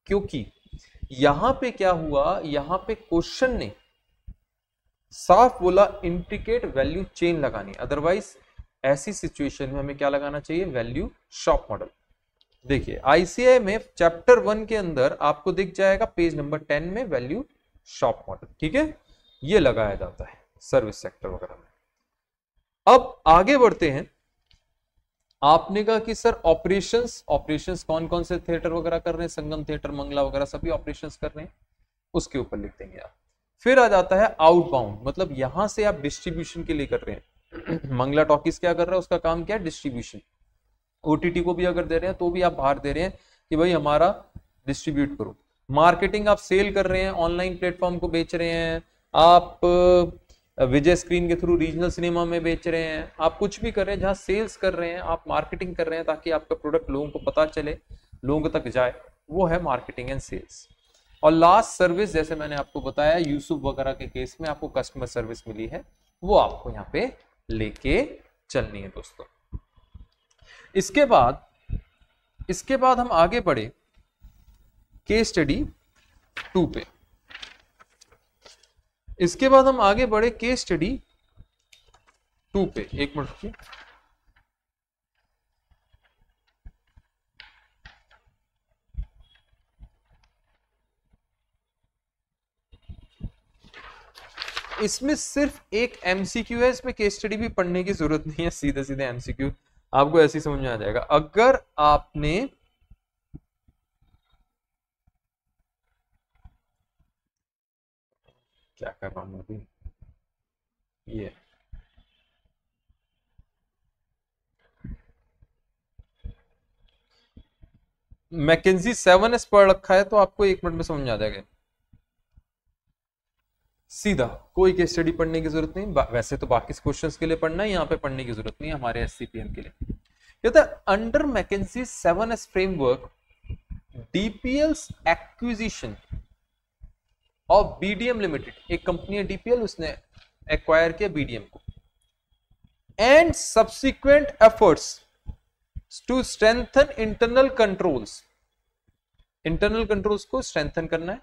S1: क्योंकि यहां पे क्या हुआ, यहां पे क्वेश्चन ने साफ बोला इंडिकेट वैल्यू चेन लगानी, अदरवाइज ऐसी सिचुएशन में हमें क्या लगाना चाहिए, वैल्यू शॉप मॉडल। देखिए आईसीआई में चैप्टर वन के अंदर आपको दिख जाएगा पेज नंबर टेन में वैल्यू शॉप मॉडल, ठीक है, ये लगाया जाता है सर्विस सेक्टर वगैरह में। अब आगे बढ़ते हैं, आपने कहा कि सर ऑपरेशंस, ऑपरेशंस कौन कौन से थिएटर वगैरह कर रहे हैं, संगम थिएटर, मंगला वगैरह सभी ऑपरेशंस कर रहे हैं, उसके ऊपर लिख देंगे आप। फिर आ जाता है आउटबाउंड, मतलब यहां से आप डिस्ट्रीब्यूशन के लिए कर रहे हैं। मंगला टॉकीज क्या कर रहा है, उसका काम क्या है, डिस्ट्रीब्यूशन। ओटीटी को भी अगर दे रहे हैं तो भी आप बाहर दे रहे हैं कि भाई हमारा डिस्ट्रीब्यूट करो। मार्केटिंग आप सेल कर रहे हैं, ऑनलाइन प्लेटफॉर्म को बेच रहे हैं, आप विजय स्क्रीन के थ्रू रीजनल सिनेमा में बेच रहे हैं, आप कुछ भी कर रहे हैं जहां सेल्स कर रहे हैं, आप मार्केटिंग कर रहे हैं ताकि आपका प्रोडक्ट लोगों को पता चले, लोगों तक जाए, वो है मार्केटिंग एंड सेल्स। और लास्ट सर्विस, जैसे मैंने आपको बताया यूसुफ वगैरह के केस में आपको कस्टमर सर्विस मिली है, वो आपको यहाँ पे लेके चलनी है दोस्तों। इसके बाद इसके बाद हम आगे बढ़े केस स्टडी टू पे। इसके बाद हम आगे बढ़े केस स्टडी टू पे। एक मिनट रुकिए, इसमें सिर्फ एक एमसीक्यू है, इसमें केस स्टडी भी पढ़ने की जरूरत नहीं है, सीधे सीधे एमसीक्यू आपको ऐसे ही समझ में आ जाएगा। अगर आपने क्या कर रहा हूं अभी, ये मैकेंजी सेवन एस पढ़ रखा है तो आपको एक मिनट में समझ आ जाएगा सीधा, कोई केस स्टडी पढ़ने की जरूरत नहीं। वैसे तो बाकी क्वेश्चंस के लिए पढ़ना है, यहाँ पे पढ़ने की जरूरत नहीं है हमारे एससीपीएम के लिए। कहता है under McKinsey seven S framework DPL's acquisition of BDM limited, एक कंपनी है डीपीएल, उसने एक्वायर किया बीडीएम को, and subsequent efforts to strengthen internal controls, internal controls को स्ट्रेंथन करना है,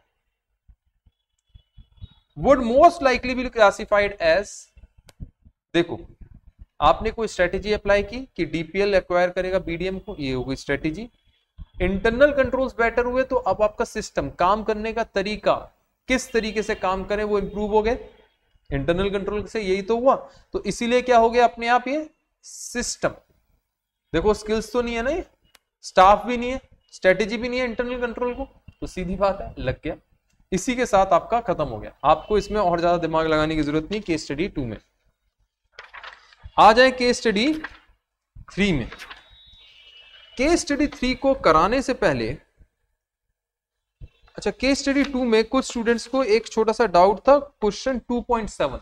S1: would most likely be classified as, देखो आपने कोई स्ट्रेटेजी अप्लाई की कि डीपीएल एक्वायर करेगा बीडीएम को, ये हो गई स्ट्रेटेजी। इंटरनल कंट्रोल्स बेटर हुए तो अब आपका सिस्टम, काम करने का तरीका, किस तरीके से काम करें वो इंप्रूव हो गए, इंटरनल कंट्रोल से यही तो हुआ। तो इसीलिए क्या हो गया अपने आप ये सिस्टम, देखो स्किल्स तो नहीं है ना, स्टाफ भी नहीं है, स्ट्रेटेजी भी नहीं है इंटरनल कंट्रोल को, तो सीधी बात है लग गया। इसी के साथ आपका खत्म हो गया, आपको इसमें और ज्यादा दिमाग लगाने की जरूरत नहीं। केस स्टडी टू में आ जाए, केस स्टडी थ्री में। केस स्टडी थ्री को कराने से पहले, अच्छा केस स्टडी टू में कुछ स्टूडेंट्स को एक छोटा सा डाउट था, question two point seven.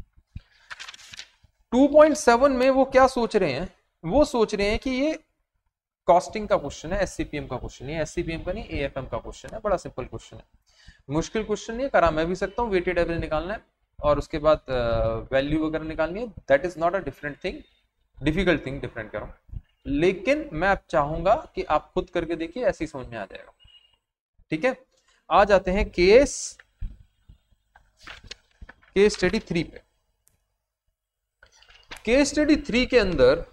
S1: Two point seven में वो क्या सोच रहे हैं, वो सोच रहे हैं कि ये कॉस्टिंग का क्वेश्चन है, एससीपीएम का क्वेश्चन है, एससीपीएम का नहीं एएफएम का क्वेश्चन है, बड़ा सिंपल क्वेश्चन है, मुश्किल क्वेश्चन नहीं है, करा मैं भी सकता हूँ, वेटेड एवरेज निकालना है और उसके बाद वैल्यू वगैरह निकालनी है, that is not a different thing, difficult thing different करो, लेकिन मैं अब चाहूंगा कि आप खुद करके देखिए, ऐसे ही समझ में आ जाएगा। ठीक है, आ जाते हैं केस केस स्टडी थ्री पे। केस स्टडी थ्री के अंदर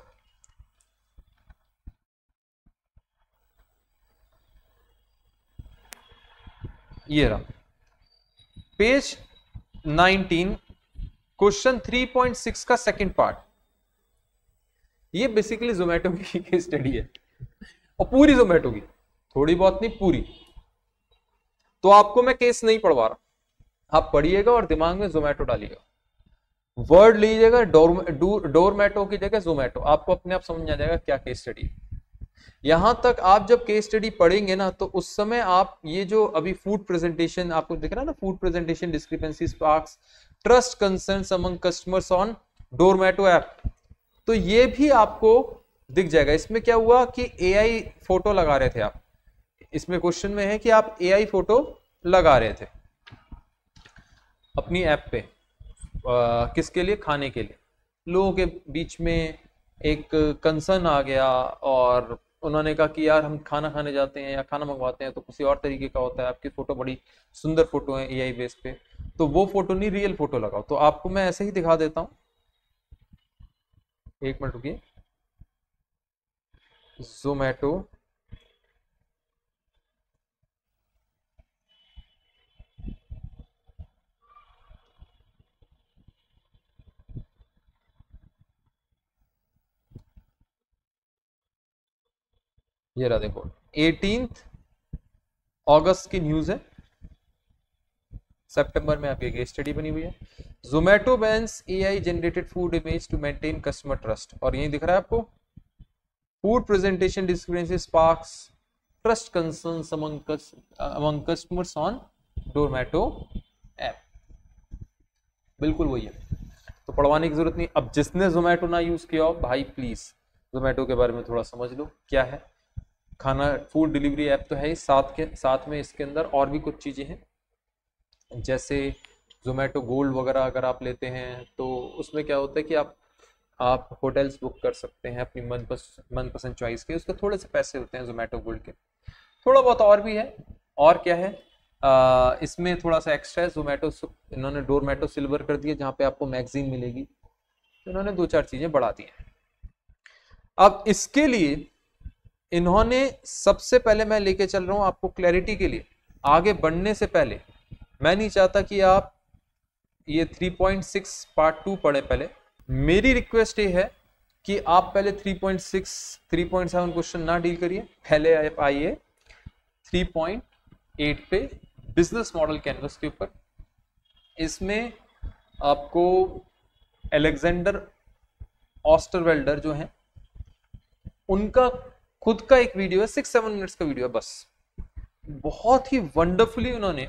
S1: ये रहा page nineteen, question three point six का सेकंड पार्ट। ये बेसिकली जोमेटो की केस स्टडी है और पूरी जोमेटो की, थोड़ी बहुत नहीं पूरी। तो आपको मैं केस नहीं पढ़वा रहा, आप पढ़िएगा और दिमाग में जोमेटो डालिएगा, वर्ड लीजिएगा डोर डोरमेटो की जगह जोमेटो, आपको अपने आप समझ आ जाएगा क्या केस स्टडी है। यहां तक आप जब केस स्टडी पढ़ेंगे ना, तो उस समय आप ये जो अभी फूड प्रेजेंटेशन आपको दिख रहा है ना, food presentation discrepancy sparks trust concerns among customers on Dormato app, तो ये भी आपको दिख जाएगा। इसमें क्या हुआ कि एआई फोटो लगा रहे थे आप, इसमें क्वेश्चन में है कि आप एआई फोटो लगा रहे थे अपनी ऐप पे, आ, किसके लिए, खाने के लिए। लोगों के बीच में एक कंसर्न आ गया और उन्होंने कहा कि यार हम खाना खाने जाते हैं या खाना मंगवाते हैं तो किसी और तरीके का होता है, आपकी फोटो बड़ी सुंदर फोटो है एआई बेस पे, तो वो फोटो नहीं रियल फोटो लगाओ। तो आपको मैं ऐसे ही दिखा देता हूँ, एक मिनट रुकिए। जोमैटो ये रहा देखो, एटीन्थ अगस्त की न्यूज है, सितंबर में आपकी एक स्टडी बनी हुई है। Zomato bans AI generated food image to maintain customer trust, और यही दिख रहा है आपको, food presentation discrepancy sparks trust concerns among among customers on Zomato app. बिल्कुल वही है, तो पढ़वाने की जरूरत नहीं। अब जिसने जोमैटो ना यूज किया हो भाई प्लीज जोमैटो के बारे में थोड़ा समझ लो क्या है। खाना फूड डिलीवरी ऐप तो है ही, साथ के साथ में इसके अंदर और भी कुछ चीजें हैं, जैसे जोमेटो गोल्ड वगैरह अगर आप लेते हैं तो उसमें क्या होता है कि आप आप होटल्स बुक कर सकते हैं अपनी मनपसंद मनपसंद चॉइस के, उसके थोड़े से पैसे होते हैं जोमेटो गोल्ड के, थोड़ा बहुत और भी है। और क्या है, आ, इसमें थोड़ा सा एक्स्ट्रा है, जोमेटो इन्होंने डोरमेटो सिल्वर कर दिया जहाँ पे आपको मैगजीन मिलेगी, तो इन्होंने दो चार चीजें बढ़ा दी हैं। अब इसके लिए इन्होंने सबसे पहले, मैं लेके चल रहा हूं आपको क्लैरिटी के लिए, आगे बढ़ने से पहले मैं नहीं चाहता कि आप ये three point six part two पढ़े। पहले मेरी रिक्वेस्ट ये है कि आप पहले three point six three point seven question ना डील करिए, पहले आप आइए थ्री पॉइंट एट पे बिजनेस मॉडल कैनवस के ऊपर। इसमें आपको अलेक्जेंडर ऑस्टरवेल्डर जो है उनका खुद का एक वीडियो है, सिक्स सेवन मिनट्स का वीडियो है बस, बहुत ही वंडरफुली उन्होंने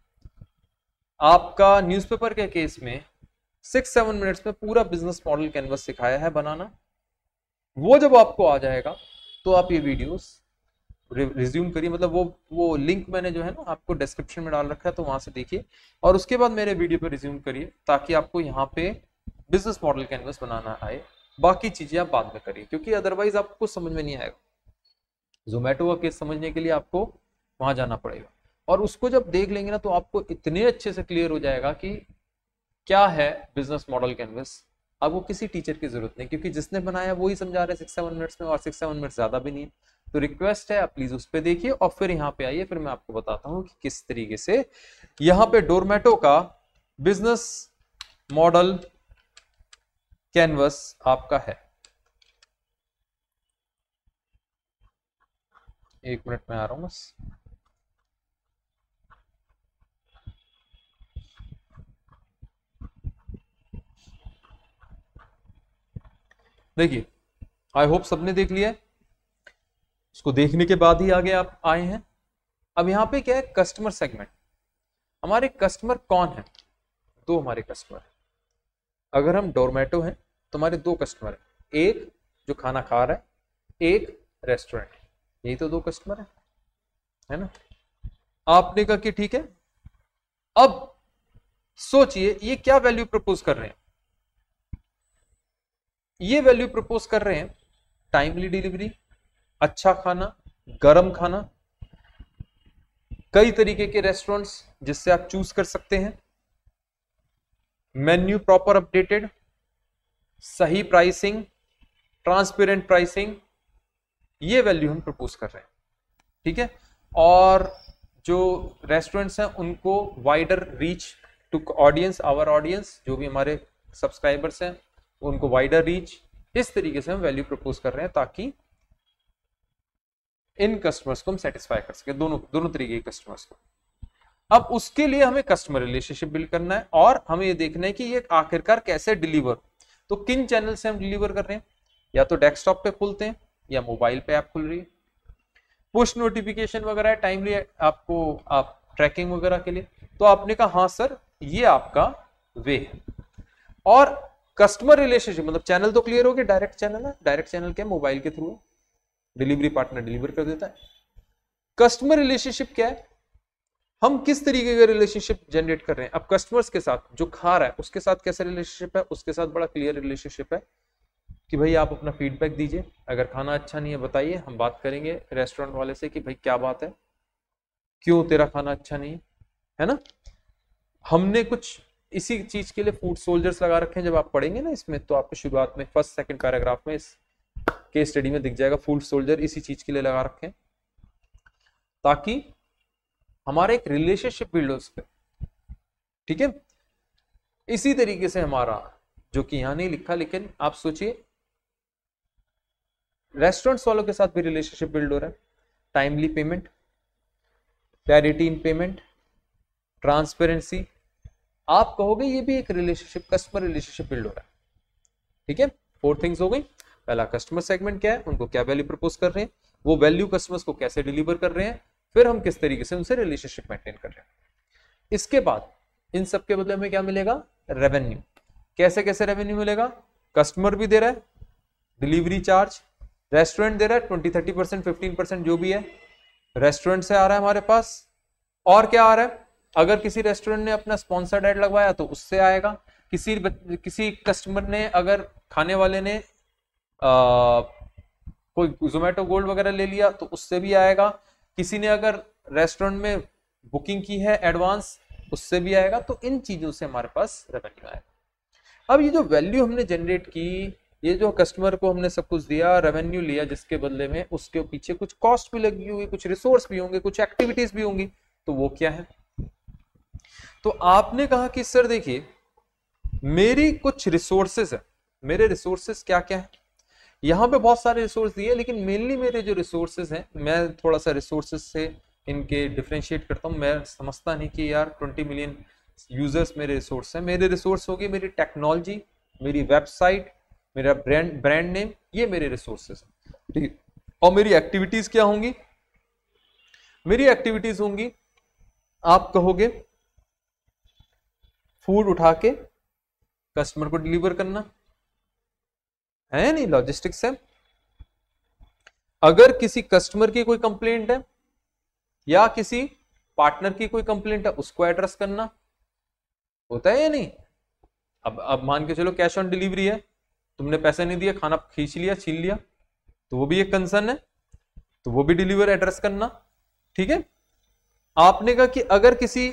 S1: आपका न्यूज़पेपर के केस में सिक्स सेवन मिनट्स में पूरा बिजनेस मॉडल कैनवस सिखाया है बनाना। वो जब आपको आ जाएगा तो आप ये वीडियोस रिज्यूम करिए, मतलब वो वो लिंक मैंने जो है ना आपको डिस्क्रिप्शन में डाल रखा है, तो वहां से देखिए और उसके बाद मेरे वीडियो पे रिज्यूम करिए, ताकि आपको यहाँ पे बिजनेस मॉडल कैनवस बनाना आए। बाकी चीजें आप बाद में करिए, क्योंकि अदरवाइज आपको कुछ समझ में नहीं आएगा। जोमेटो का केस समझने के लिए आपको वहां जाना पड़ेगा, और उसको जब देख लेंगे ना तो आपको इतने अच्छे से क्लियर हो जाएगा कि क्या है बिजनेस मॉडल कैनवस। अब वो किसी टीचर की जरूरत नहीं, क्योंकि जिसने बनाया वो ही समझा रहे सिक्स सेवन मिनट्स में, और सिक्स सेवन मिनट्स ज्यादा भी नहीं है। तो रिक्वेस्ट है आप प्लीज उस पर देखिए और फिर यहाँ पे आइए, फिर मैं आपको बताता हूँ कि किस तरीके से यहाँ पे डोरमेटो का बिजनेस मॉडल कैनवस आपका है। एक मिनट में आ रहा हूं बस। देखिए, आई होप सबने देख लिया है, इसको देखने के बाद ही आगे आप आए हैं। अब यहाँ पे क्या है, कस्टमर सेगमेंट। हमारे कस्टमर कौन है? दो हमारे कस्टमर है। अगर हम डोरमेटो हैं तो हमारे दो कस्टमर है, एक जो खाना खा रहा है, एक रेस्टोरेंट है, यही तो दो कस्टमर है, है ना। आपने कहा कि ठीक है, अब सोचिए ये क्या वैल्यू प्रपोज कर रहे हैं। ये वैल्यू प्रपोज कर रहे हैं टाइमली डिलीवरी, अच्छा खाना, गरम खाना, कई तरीके के रेस्टोरेंट्स जिससे आप चूज कर सकते हैं, मेन्यू प्रॉपर अपडेटेड, सही प्राइसिंग, ट्रांसपेरेंट प्राइसिंग, ये वैल्यू हम प्रपोज कर रहे हैं, ठीक है। और जो रेस्टोरेंट्स हैं उनको wider reach to audience, our audience, जो भी हमारे सब्सक्राइबर्स हैं उनको वाइडर रीच, इस तरीके से हम वैल्यू प्रपोज कर रहे हैं ताकि इन कस्टमर्स को हम सेटिस्फाई कर सके, दोनों दोनों तरीके के कस्टमर्स को। अब उसके लिए हमें कस्टमर रिलेशनशिप बिल्ड करना है और हमें ये देखना है कि ये आखिरकार कैसे डिलीवर, तो किन चैनल से हम डिलीवर कर रहे हैं, या तो डेस्कटॉप पे खुलते हैं या मोबाइल पे ऐप खुल रही है, पुश नोटिफिकेशन वगैरह है टाइमली आपको आप ट्रैकिंग वगैरह के लिए। तो आपने कहा हाँ सर ये आपका वे है। और कस्टमर रिलेशनशिप मतलब चैनल तो क्लियर हो गया, डायरेक्ट चैनल है, डायरेक्ट चैनल के मोबाइल के थ्रू डिलीवरी पार्टनर डिलीवर कर देता है। कस्टमर रिलेशनशिप क्या है, हम किस तरीके का रिलेशनशिप जनरेट कर रहे हैं। अब कस्टमर्स के साथ जो खा रहा है उसके साथ कैसा रिलेशनशिप है, उसके साथ बड़ा क्लियर रिलेशनशिप है कि भाई आप अपना फीडबैक दीजिए, अगर खाना अच्छा नहीं है बताइए, हम बात करेंगे रेस्टोरेंट वाले से कि भाई क्या बात है, क्यों तेरा खाना अच्छा नहीं है, है ना। हमने कुछ इसी चीज के लिए फूड सोल्जर्स लगा रखे हैं, जब आप पढ़ेंगे ना इसमें तो आपको शुरुआत में फर्स्ट सेकंड पैराग्राफ में इस केस स्टडी में दिख जाएगा, फूड सोल्जर इसी चीज के लिए लगा रखे हैं ताकि हमारा एक रिलेशनशिप बिल्ड हो सके, ठीक है। इसी तरीके से हमारा, जो कि यहां नहीं लिखा लेकिन आप सोचिए, रेस्टोरेंट्स वालों के साथ भी रिलेशनशिप बिल्ड हो रहा है, timely payment, clarity in payment, transparency, आप कहोगे ये भी एक रिलेशनशिप, कस्टमर रिलेशनशिप बिल्ड हो रहा है, ठीक है। फोर थिंग्स हो गई। पहला कस्टमर सेगमेंट क्या है, उनको क्या वैल्यू प्रपोज कर रहे हैं, वो वैल्यू कस्टमर्स को कैसे डिलीवर कर रहे हैं, फिर हम किस तरीके से उनसे रिलेशनशिप मेंटेन कर रहे हैं। इसके बाद इन सब के बदले में क्या मिलेगा, रेवेन्यू। कैसे कैसे रेवेन्यू मिलेगा, कस्टमर भी दे रहा है डिलीवरी चार्ज, रेस्टोरेंट दे रहा है twenty thirty percent fifteen percent जो भी है रेस्टोरेंट से आ रहा है हमारे पास, और क्या आ रहा है, अगर किसी रेस्टोरेंट ने अपना स्पॉन्सर्ड एड लगवाया तो उससे आएगा, किसी किसी कस्टमर ने, अगर खाने वाले ने आ, कोई जोमेटो गोल्ड वगैरह ले लिया तो उससे भी आएगा, किसी ने अगर रेस्टोरेंट में बुकिंग की है एडवांस उससे भी आएगा, तो इन चीजों से हमारे पास रेवेन्यू आएगा। अब ये जो वैल्यू हमने जनरेट की, ये जो कस्टमर को हमने सब कुछ दिया, रेवेन्यू लिया जिसके बदले में, उसके पीछे कुछ कॉस्ट भी लगी हुई, कुछ रिसोर्स भी होंगे, कुछ एक्टिविटीज भी होंगी, तो वो क्या है। तो आपने कहा कि सर देखिए मेरी कुछ रिसोर्सेस है, मेरे रिसोर्सेस क्या क्या है, यहां पे बहुत सारे रिसोर्स दिए, लेकिन मेनली मेरे जो रिसोर्सेस हैं, मैं थोड़ा सा रिसोर्सेस से इनके डिफरेंशिएट करता हूं। मैं समझता नहीं कि यार ट्वेंटी मिलियन यूजर्स मेरे रिसोर्स हैं, मेरे रिसोर्स होगी मेरी टेक्नोलॉजी, मेरी वेबसाइट, मेरा ब्रांड ब्रांड नेम, ये मेरे रिसोर्सेस हैं, ठीक है। और मेरी एक्टिविटीज क्या होंगी, मेरी एक्टिविटीज होंगी, आप कहोगे फूड उठा के कस्टमर को डिलीवर करना है, नहीं लॉजिस्टिक्स है। अगर किसी कस्टमर की कोई कंप्लेंट है या किसी पार्टनर की कोई कंप्लेंट है, उसको एड्रेस करना होता है या नहीं। अब अब मान के चलो कैश ऑन डिलीवरी है, तुमने पैसे नहीं दिए, खाना खींच लिया, छीन लिया, तो वो भी एक कंसर्न है, तो वो भी डिलीवर एड्रेस करना, ठीक है। आपने कहा कि अगर किसी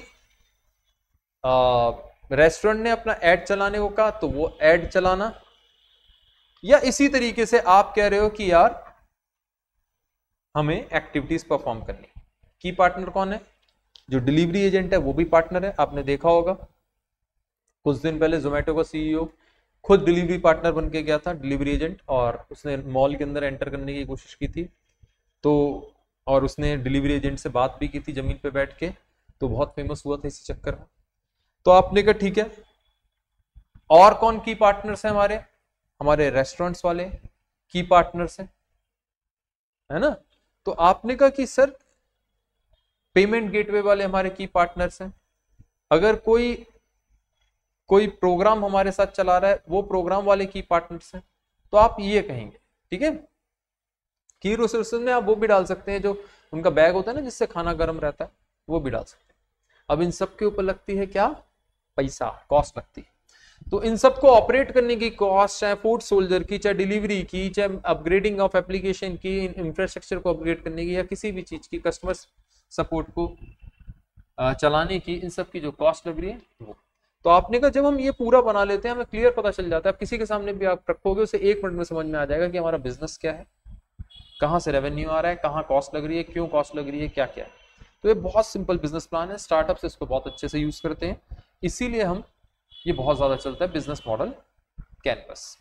S1: रेस्टोरेंट ने अपना एड चलाने को कहा तो वो एड चलाना, या इसी तरीके से आप कह रहे हो कि यार हमें एक्टिविटीज परफॉर्म करनी। की पार्टनर कौन है, जो डिलीवरी एजेंट है वो भी पार्टनर है। आपने देखा होगा कुछ दिन पहले जोमेटो का सीईओ खुद डिलीवरी पार्टनर बन के गया था, डिलीवरी एजेंट, और उसने मॉल के अंदर एंटर करने की कोशिश की थी, तो और उसने डिलीवरी एजेंट से बात भी की थी जमीन पे बैठ के, तो बहुत फेमस हुआ था इसी चक्कर में। तो आपने कहा ठीक है, और कौन की पार्टनर्स हैं हमारे, हमारे रेस्टोरेंट्स वाले की पार्टनर्स हैं, है ना। तो आपने कहा कि सर पेमेंट गेटवे वाले हमारे की पार्टनर्स हैं, अगर कोई कोई प्रोग्राम हमारे साथ चला रहा है वो प्रोग्राम वाले की पार्टनर्स हैं, तो आप ये कहेंगे, ठीक है। की रिसोर्सेज में आप वो भी डाल सकते हैं जो उनका बैग होता है ना जिससे खाना गर्म रहता है, वो भी डाल सकते हैं। अब इन सब के ऊपर लगती है क्या, पैसा, कॉस्ट लगती है। तो इन सबको ऑपरेट करने की कॉस्ट, चाहे फूड सोल्जर की, चाहे डिलीवरी की, चाहे अपग्रेडिंग ऑफ एप्लीकेशन की, इंफ्रास्ट्रक्चर को अपग्रेड करने की, या किसी भी चीज की कस्टमर सपोर्ट को चलाने की, इन सब की जो कॉस्ट लग रही है वो। तो आपने कहा जब हम ये पूरा बना लेते हैं, हमें क्लियर पता चल जाता है, आप किसी के सामने भी आप रखोगे उसे एक मिनट में समझ में आ जाएगा कि हमारा बिजनेस क्या है, कहाँ से रेवेन्यू आ रहा है, कहाँ कॉस्ट लग रही है, क्यों कॉस्ट लग रही है, क्या क्या है। तो ये बहुत सिंपल बिजनेस प्लान है, स्टार्टअप्स इसको बहुत अच्छे से यूज करते हैं, इसीलिए हम ये बहुत ज्यादा चलता है बिजनेस मॉडल कैनवस।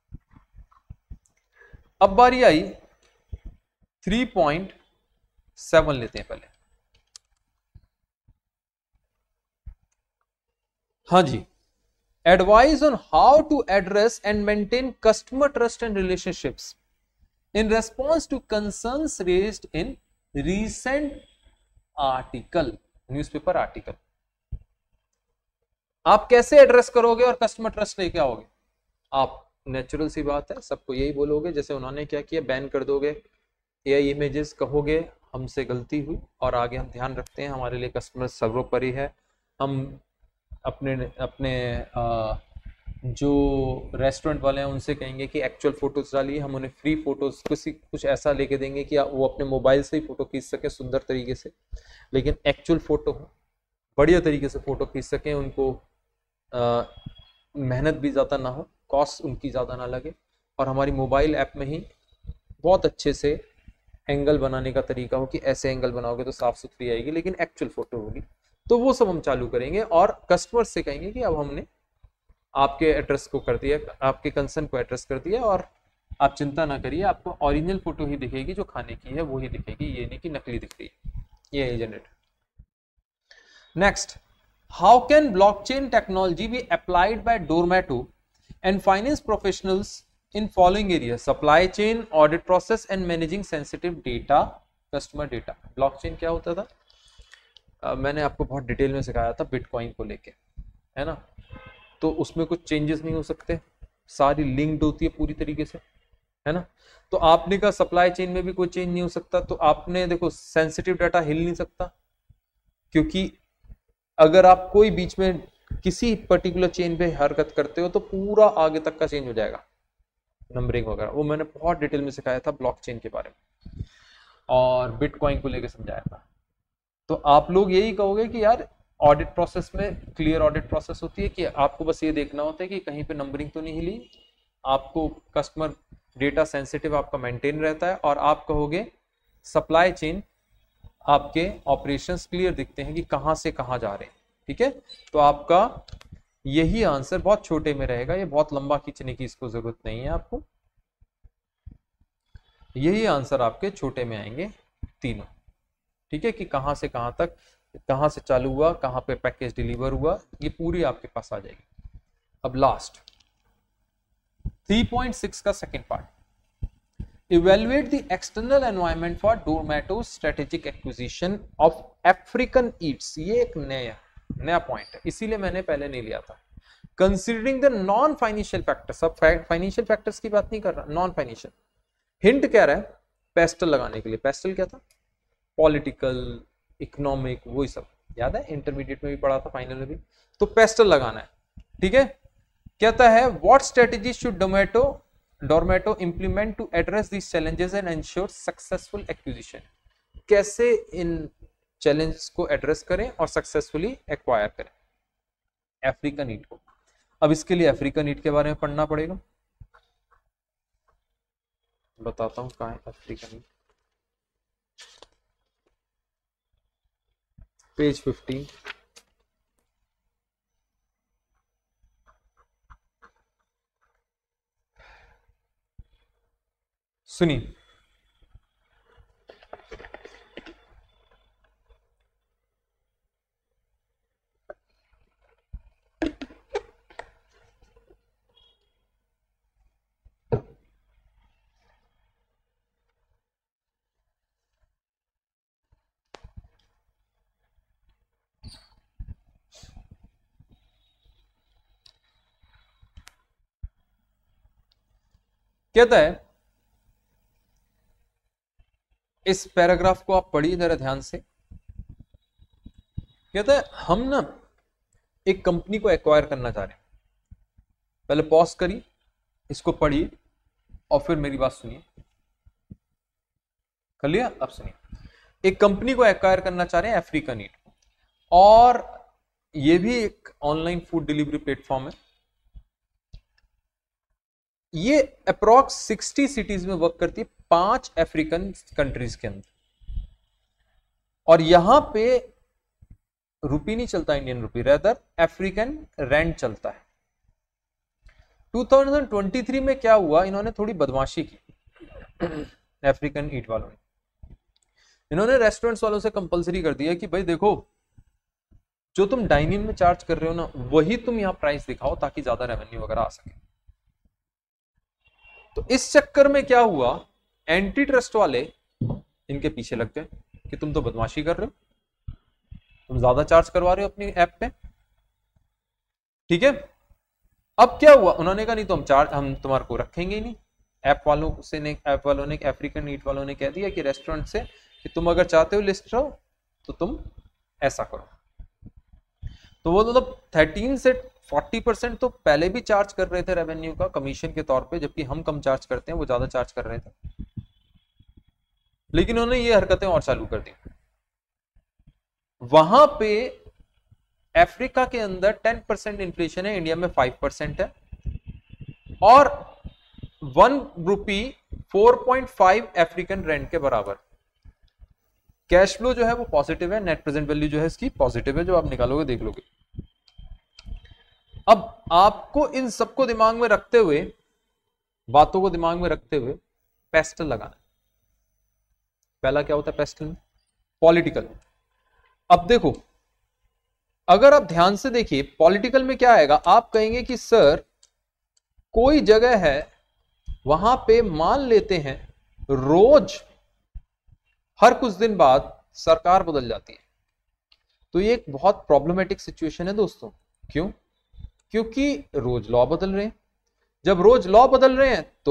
S1: अब बारी आई थ्री पॉइंट सेवन लेते हैं पहले। हाँ जी, advice on how to address and maintain customer trust and relationships in response to concerns raised in recent article, newspaper article. आप कैसे एड्रेस करोगे और कस्टमर ट्रस्ट लेके आओगे, आप नेचुरल सी बात है सबको यही बोलोगे, जैसे उन्होंने क्या किया, बैन कर दोगे एआई इमेजेस, कहोगे हमसे गलती हुई और आगे हम ध्यान रखते हैं, हमारे लिए कस्टमर सर्वोपरि है, हम अपने अपने जो रेस्टोरेंट वाले हैं उनसे कहेंगे कि एक्चुअल फोटोज डालिए, हम उन्हें फ्री फोटोज किसी कुछ ऐसा लेके देंगे कि वो अपने मोबाइल से ही फोटो खींच सके सुंदर तरीके से, लेकिन एक्चुअल फोटो हो, बढ़िया तरीके से फोटो खींच सकें, उनको आ, मेहनत भी ज़्यादा ना हो, कॉस्ट उनकी ज़्यादा ना लगे, और हमारी मोबाइल ऐप में ही बहुत अच्छे से एंगल बनाने का तरीका हो कि ऐसे एंगल बनाओगे तो साफ सुथरी आएगी लेकिन एक्चुअल फोटो होगी। तो वो सब हम चालू करेंगे और कस्टमर से कहेंगे कि अब हमने आपके एड्रेस को कर दिया, आपके कंसर्न को एड्रेस कर दिया, और आप चिंता ना करिए, आपको ओरिजिनल फोटो ही दिखेगी, जो खाने की है वो ही दिखेगी, ये नहीं कि नकली दिख रही है, ये है generate. Next, how can blockchain technology be applied by Dormato and finance professionals in following area, supply chain, audit process and managing sensitive data, customer data. Blockchain क्या होता था? uh, मैंने आपको बहुत डिटेल में सिखाया था बिटकॉइन को लेके, है ना? तो उसमें कुछ चेंजेस नहीं हो सकते, सारी लिंक्ड होती है पूरी तरीके से, है ना? तो आपने कहा सप्लाई चेन में भी कोई चेंज नहीं हो सकता, तो आपने देखो सेंसिटिव डाटा हिल नहीं सकता, क्योंकि अगर आप कोई बीच में किसी पर्टिकुलर चेन पे हरकत करते हो तो पूरा आगे तक का चेंज हो जाएगा, नंबरिंग वगैरह, वो मैंने बहुत डिटेल में सिखाया था ब्लॉकचेन के बारे में और बिटकॉइन को लेकर समझाया था। तो आप लोग यही कहोगे कि यार ऑडिट प्रोसेस में क्लियर ऑडिट प्रोसेस होती है कि आपको बस ये देखना होता है कि कहीं पे नंबरिंग तो नहीं हिली, आपको कस्टमर डेटा सेंसिटिव आपका मेंटेन रहता है, और आप कहोगे सप्लाई चेन आपके ऑपरेशंस क्लियर दिखते हैं कि कहां से कहां जा रहे हैं, ठीक है? तो आपका यही आंसर बहुत छोटे में रहेगा, ये बहुत लंबा खींचने की इसको जरूरत नहीं है आपको, यही आंसर आपके छोटे में आएंगे तीनों, ठीक है? कि कहां से कहां तक, कहां से चालू हुआ, कहां पे पैकेज डिलीवर हुआ, ये पूरी आपके पास आ जाएगी। अब लास्ट थ्री पॉइंट सिक्स का second part, evaluate the external environment for Dormato strategic acquisition of African Eats. ये एक नया नया पॉइंट है, इसीलिए मैंने पहले नहीं लिया था। Considering the non financial factors, अब फाइनेंशियल फैक्टर्स की बात नहीं कर रहा, नॉन फाइनेंशियल। हिंट कह रहा है पेस्टल लगाने के लिए, पेस्टल क्या था? पॉलिटिकल, इकोनॉमिक, वही सब याद है, इंटरमीडिएट में भी पढ़ा था, फाइनल में भी। तो पेस्टल लगाना है, ठीक है? कहता है what strategy should Domato Dormato implement to address these challenges and ensure successful acquisition. कैसे इन चैलेंज को एड्रेस करें और सक्सेसफुली एक्वायर करें अफ्रीकन ईट को। अब इसके लिए अफ्रीकन ईट के बारे में पढ़ना पड़ेगा, बताता हूं कहां है अफ्रीकन ईट। पेज फिफ्टीन, सुनिए, कहता है, इस पैराग्राफ को आप पढ़िए जरा ध्यान से। कहता है हम ना एक कंपनी को एक्वायर करना चाह रहे हैं, पहले पॉज करिए, इसको पढ़िए और फिर मेरी बात सुनिए, कर लिया? अब सुनिए, एक कंपनी को एक्वायर करना चाह रहे हैं अफ्रीकन ईट, और ये भी एक ऑनलाइन फूड डिलीवरी प्लेटफॉर्म है। ये अप्रोक्स सिक्सटी सिटीज में वर्क करती है, पांच अफ्रीकन कंट्रीज के अंदर, और यहां पे रुपी नहीं चलता Indian rupee, rather African rand चलता है। टू थाउजेंड ट्वेंटी थ्री में क्या हुआ, इन्होंने थोड़ी बदमाशी की अफ्रीकन ईट वालों ने, इन्होंने रेस्टोरेंट्स वालों से कंपलसरी कर दिया कि भाई देखो, जो तुम डाइनिंग में चार्ज कर रहे हो ना, वही तुम यहां प्राइस दिखाओ ताकि ज्यादा रेवेन्यू वगैरह आ सके। तो इस चक्कर में क्या हुआ, एंटी ट्रस्ट वाले इनके पीछे लग गए कि तुम तो बदमाशी कर रहे हो, तुम ज्यादा चार्ज करवा रहे हो अपनी ऐप पे, ठीक है? अब क्या हुआ, उन्होंने कहा नहीं तो हम चार्ज हम तुम्हारे को रखेंगे ही नहीं। ऐप वालों से ने ऐप वालों ने अफ्रीकन ईट वालों ने कह दिया कि रेस्टोरेंट से कि तुम अगर चाहते हो लिस्ट रहो तो तुम ऐसा करो। तो वो मतलब थर्टीन से फोर्टी परसेंट तो पहले भी चार्ज कर रहे थे रेवेन्यू का कमीशन के तौर पे, जबकि हम कम चार्ज करते हैं, वो ज्यादा चार्ज कर रहे थे, लेकिन उन्होंने ये हरकतें और चालू कर दी। वहां पे अफ्रीका के अंदर टेन परसेंट इन्फ्लेशन है, इंडिया में फाइव परसेंट है, और one rupee four point five African rand के बराबर। कैश फ्लो जो है वो पॉजिटिव है, नेट प्रेजेंट वैल्यू जो है इसकी पॉजिटिव है, जो आप निकालोगे देख लोगे। अब आपको इन सबको दिमाग में रखते हुए, बातों को दिमाग में रखते हुए पेस्टल लगाना। पहला क्या होता है पेस्टल में? पॉलिटिकल। अब देखो, अगर आप ध्यान से देखिए पॉलिटिकल में क्या आएगा, आप कहेंगे कि सर कोई जगह है वहां पे मान लेते हैं रोज हर कुछ दिन बाद सरकार बदल जाती है, तो ये एक बहुत प्रॉब्लमेटिक सिचुएशन है दोस्तों। क्यों? क्योंकि रोज लॉ बदल रहे हैं। जब रोज लॉ बदल रहे हैं तो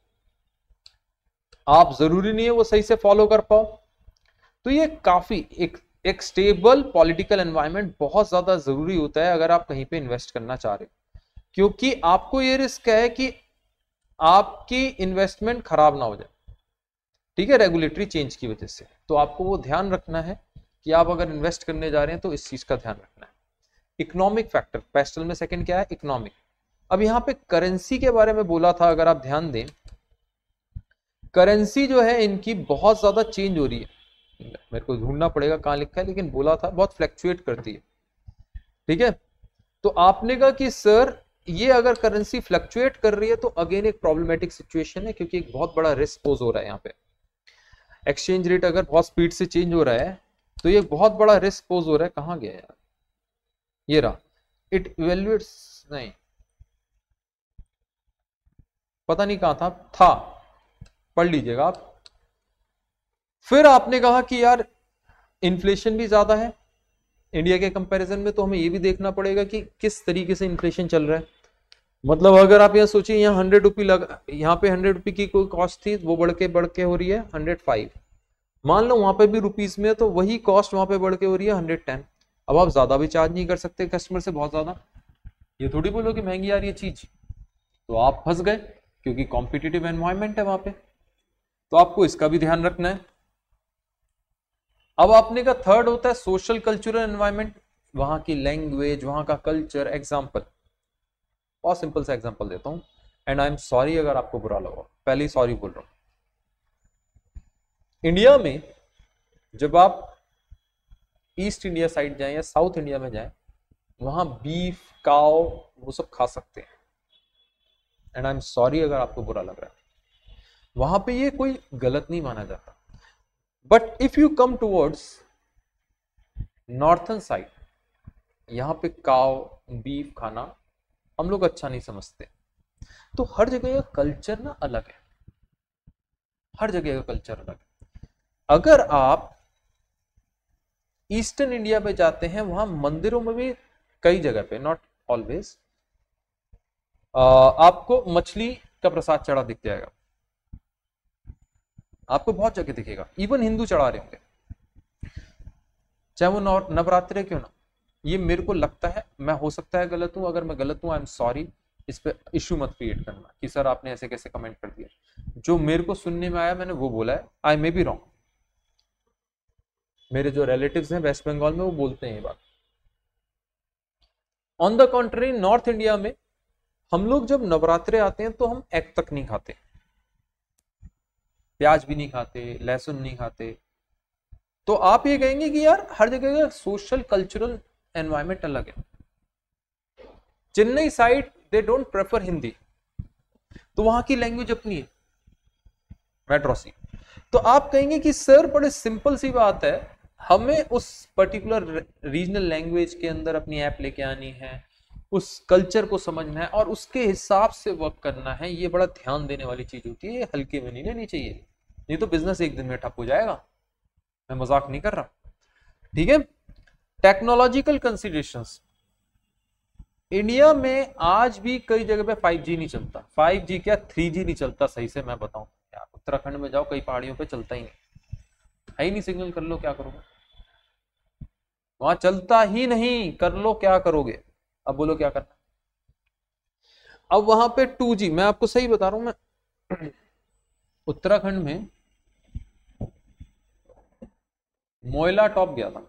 S1: आप जरूरी नहीं है वो सही से फॉलो कर पाओ। तो ये काफी एक एक स्टेबल पॉलिटिकल एनवायरनमेंट बहुत ज्यादा जरूरी होता है अगर आप कहीं पे इन्वेस्ट करना चाह रहे हो, क्योंकि आपको ये रिस्क है कि आपकी इन्वेस्टमेंट खराब ना हो जाए, ठीक है, रेगुलेटरी चेंज की वजह से। तो आपको वो ध्यान रखना है कि आप अगर इन्वेस्ट करने जा रहे हैं तो इस चीज का ध्यान रखना है। इकोनॉमिक फैक्टर पेस्टल में सेकंड क्या है? इकोनॉमिक। अब यहां पे करेंसी के बारे में बोला था, अगर आप ध्यान दें करेंसी जो है इनकी बहुत ज्यादा चेंज हो रही है, मेरे को ढूंढना पड़ेगा कहां लिखा है, लेकिन बोला था बहुत फ्लैक्चुएट करती है, ठीक है। तो आपने कहा कि सर ये अगर करेंसी फ्लक्चुएट कर रही है तो अगेन एक प्रॉब्लमेटिक सिचुएशन है, क्योंकि एक बहुत बड़ा रिस्क पोज हो रहा है यहाँ पे। एक्सचेंज रेट अगर बहुत स्पीड से चेंज हो रहा है तो ये बहुत बड़ा रिस्क पोज हो रहा है। कहां गया यार, ये रहा, इट इवेल्युएट्स, नहीं पता नहीं कहां था था पढ़ लीजिएगा आप। फिर आपने कहा कि यार इन्फ्लेशन भी ज्यादा है इंडिया के कंपैरिजन में, तो हमें ये भी देखना पड़ेगा कि किस तरीके से इन्फ्लेशन चल रहा है। मतलब अगर आप यहाँ सोचिए यहाँ हंड्रेड रुपी लगा, यहाँ पे हंड्रेड रुपी की कोई कॉस्ट थी, वो बढ़ के बढ़ के हो रही है हंड्रेड फाइव, मान लो वहां पे भी रुपीज में है, तो वही कॉस्ट वहां पे बढ़ के हो रही है हंड्रेड टेन। अब आप ज्यादा भी चार्ज नहीं कर सकते कस्टमर से, बहुत ज्यादा, ये थोड़ी बोलो कि महंगी आ रही है चीज, तो आप फंस गए, क्योंकि कॉम्पिटिटिव एनवायरमेंट है वहां पे। तो आपको इसका भी ध्यान रखना है। अब आपने का थर्ड होता है सोशल कल्चरल एनवायरनमेंट, वहां की लैंग्वेज, वहां का कल्चर। एग्जांपल, बहुत सिंपल सा एग्जांपल देता हूं, एंड आई एम सॉरी अगर आपको बुरा लगा, पहले ही सॉरी बोल रहा हूं। इंडिया में जब आप ईस्ट इंडिया साइड जाएं या साउथ इंडिया में जाएं, वहां बीफ, काव, वो सब खा सकते हैं, एंड आई एम सॉरी अगर आपको बुरा लग रहा है, वहां पे ये कोई गलत नहीं माना जाता। But if you come towards northern side, यहां पे काव, बीफ खाना हम लोग अच्छा नहीं समझते। तो हर जगह का कल्चर ना अलग है, हर जगह का कल्चर अलग है। अगर आप ईस्टर्न इंडिया में जाते हैं, वहां मंदिरों में भी कई जगह पे, नॉट ऑलवेज, आपको मछली का प्रसाद चढ़ा दिख जाएगा, आपको बहुत जगह दिखेगा, इवन हिंदू चढ़ा रहे होंगे, चाहे वो नवरात्रे क्यों ना। ये मेरे को लगता है, मैं हो सकता है गलत हूं, अगर मैं गलत हूं आई एम सॉरी, इस पे इशू मत क्रिएट करना कि सर आपने ऐसे कैसे कमेंट कर दिया। जो मेरे को सुनने में आया मैंने वो बोला है, आई मे बी रॉन्ग। मेरे जो रिलेटिव्स हैं वेस्ट बंगाल में वो बोलते हैं ये बात। On the contrary north India में हम लोग जब नवरात्रे आते हैं तो हम एग तक नहीं खाते, प्याज भी नहीं खाते, लहसुन नहीं खाते। तो आप ये कहेंगे कि यार हर जगह का सोशल कल्चरल एनवायरनमेंट अलग है। Chennai side they don't prefer Hindi, तो वहां की लैंग्वेज अपनी है मैड्रासी। तो आप कहेंगे कि सर बड़े सिंपल सी बात है, हमें उस पर्टिकुलर रीजनल लैंग्वेज के अंदर अपनी ऐप लेके आनी है, उस कल्चर को समझना है और उसके हिसाब से वर्क करना है। ये बड़ा ध्यान देने वाली चीज होती है, ये हल्के में नहीं लेनी चाहिए, नहीं तो बिजनेस एक दिन में ठप हो जाएगा। मैं मजाक नहीं कर रहा, ठीक है। टेक्नोलॉजिकल कंसिडरेशंस, इंडिया में आज भी कई जगह पे फाइव जी नहीं चलता, फाइव जी क्या थ्री जी नहीं चलता सही से मैं बताऊं यार। उत्तराखंड में जाओ, कई पहाड़ियों पे चलता ही नहीं है ही नहीं, सिग्नल कर लो क्या करोगे, वहां चलता ही नहीं, कर लो क्या करोगे। अब बोलो क्या करना, अब वहां पे टू जी, मैं आपको सही बता रहा हूं, मैं उत्तराखंड में मोयला टॉप गया था,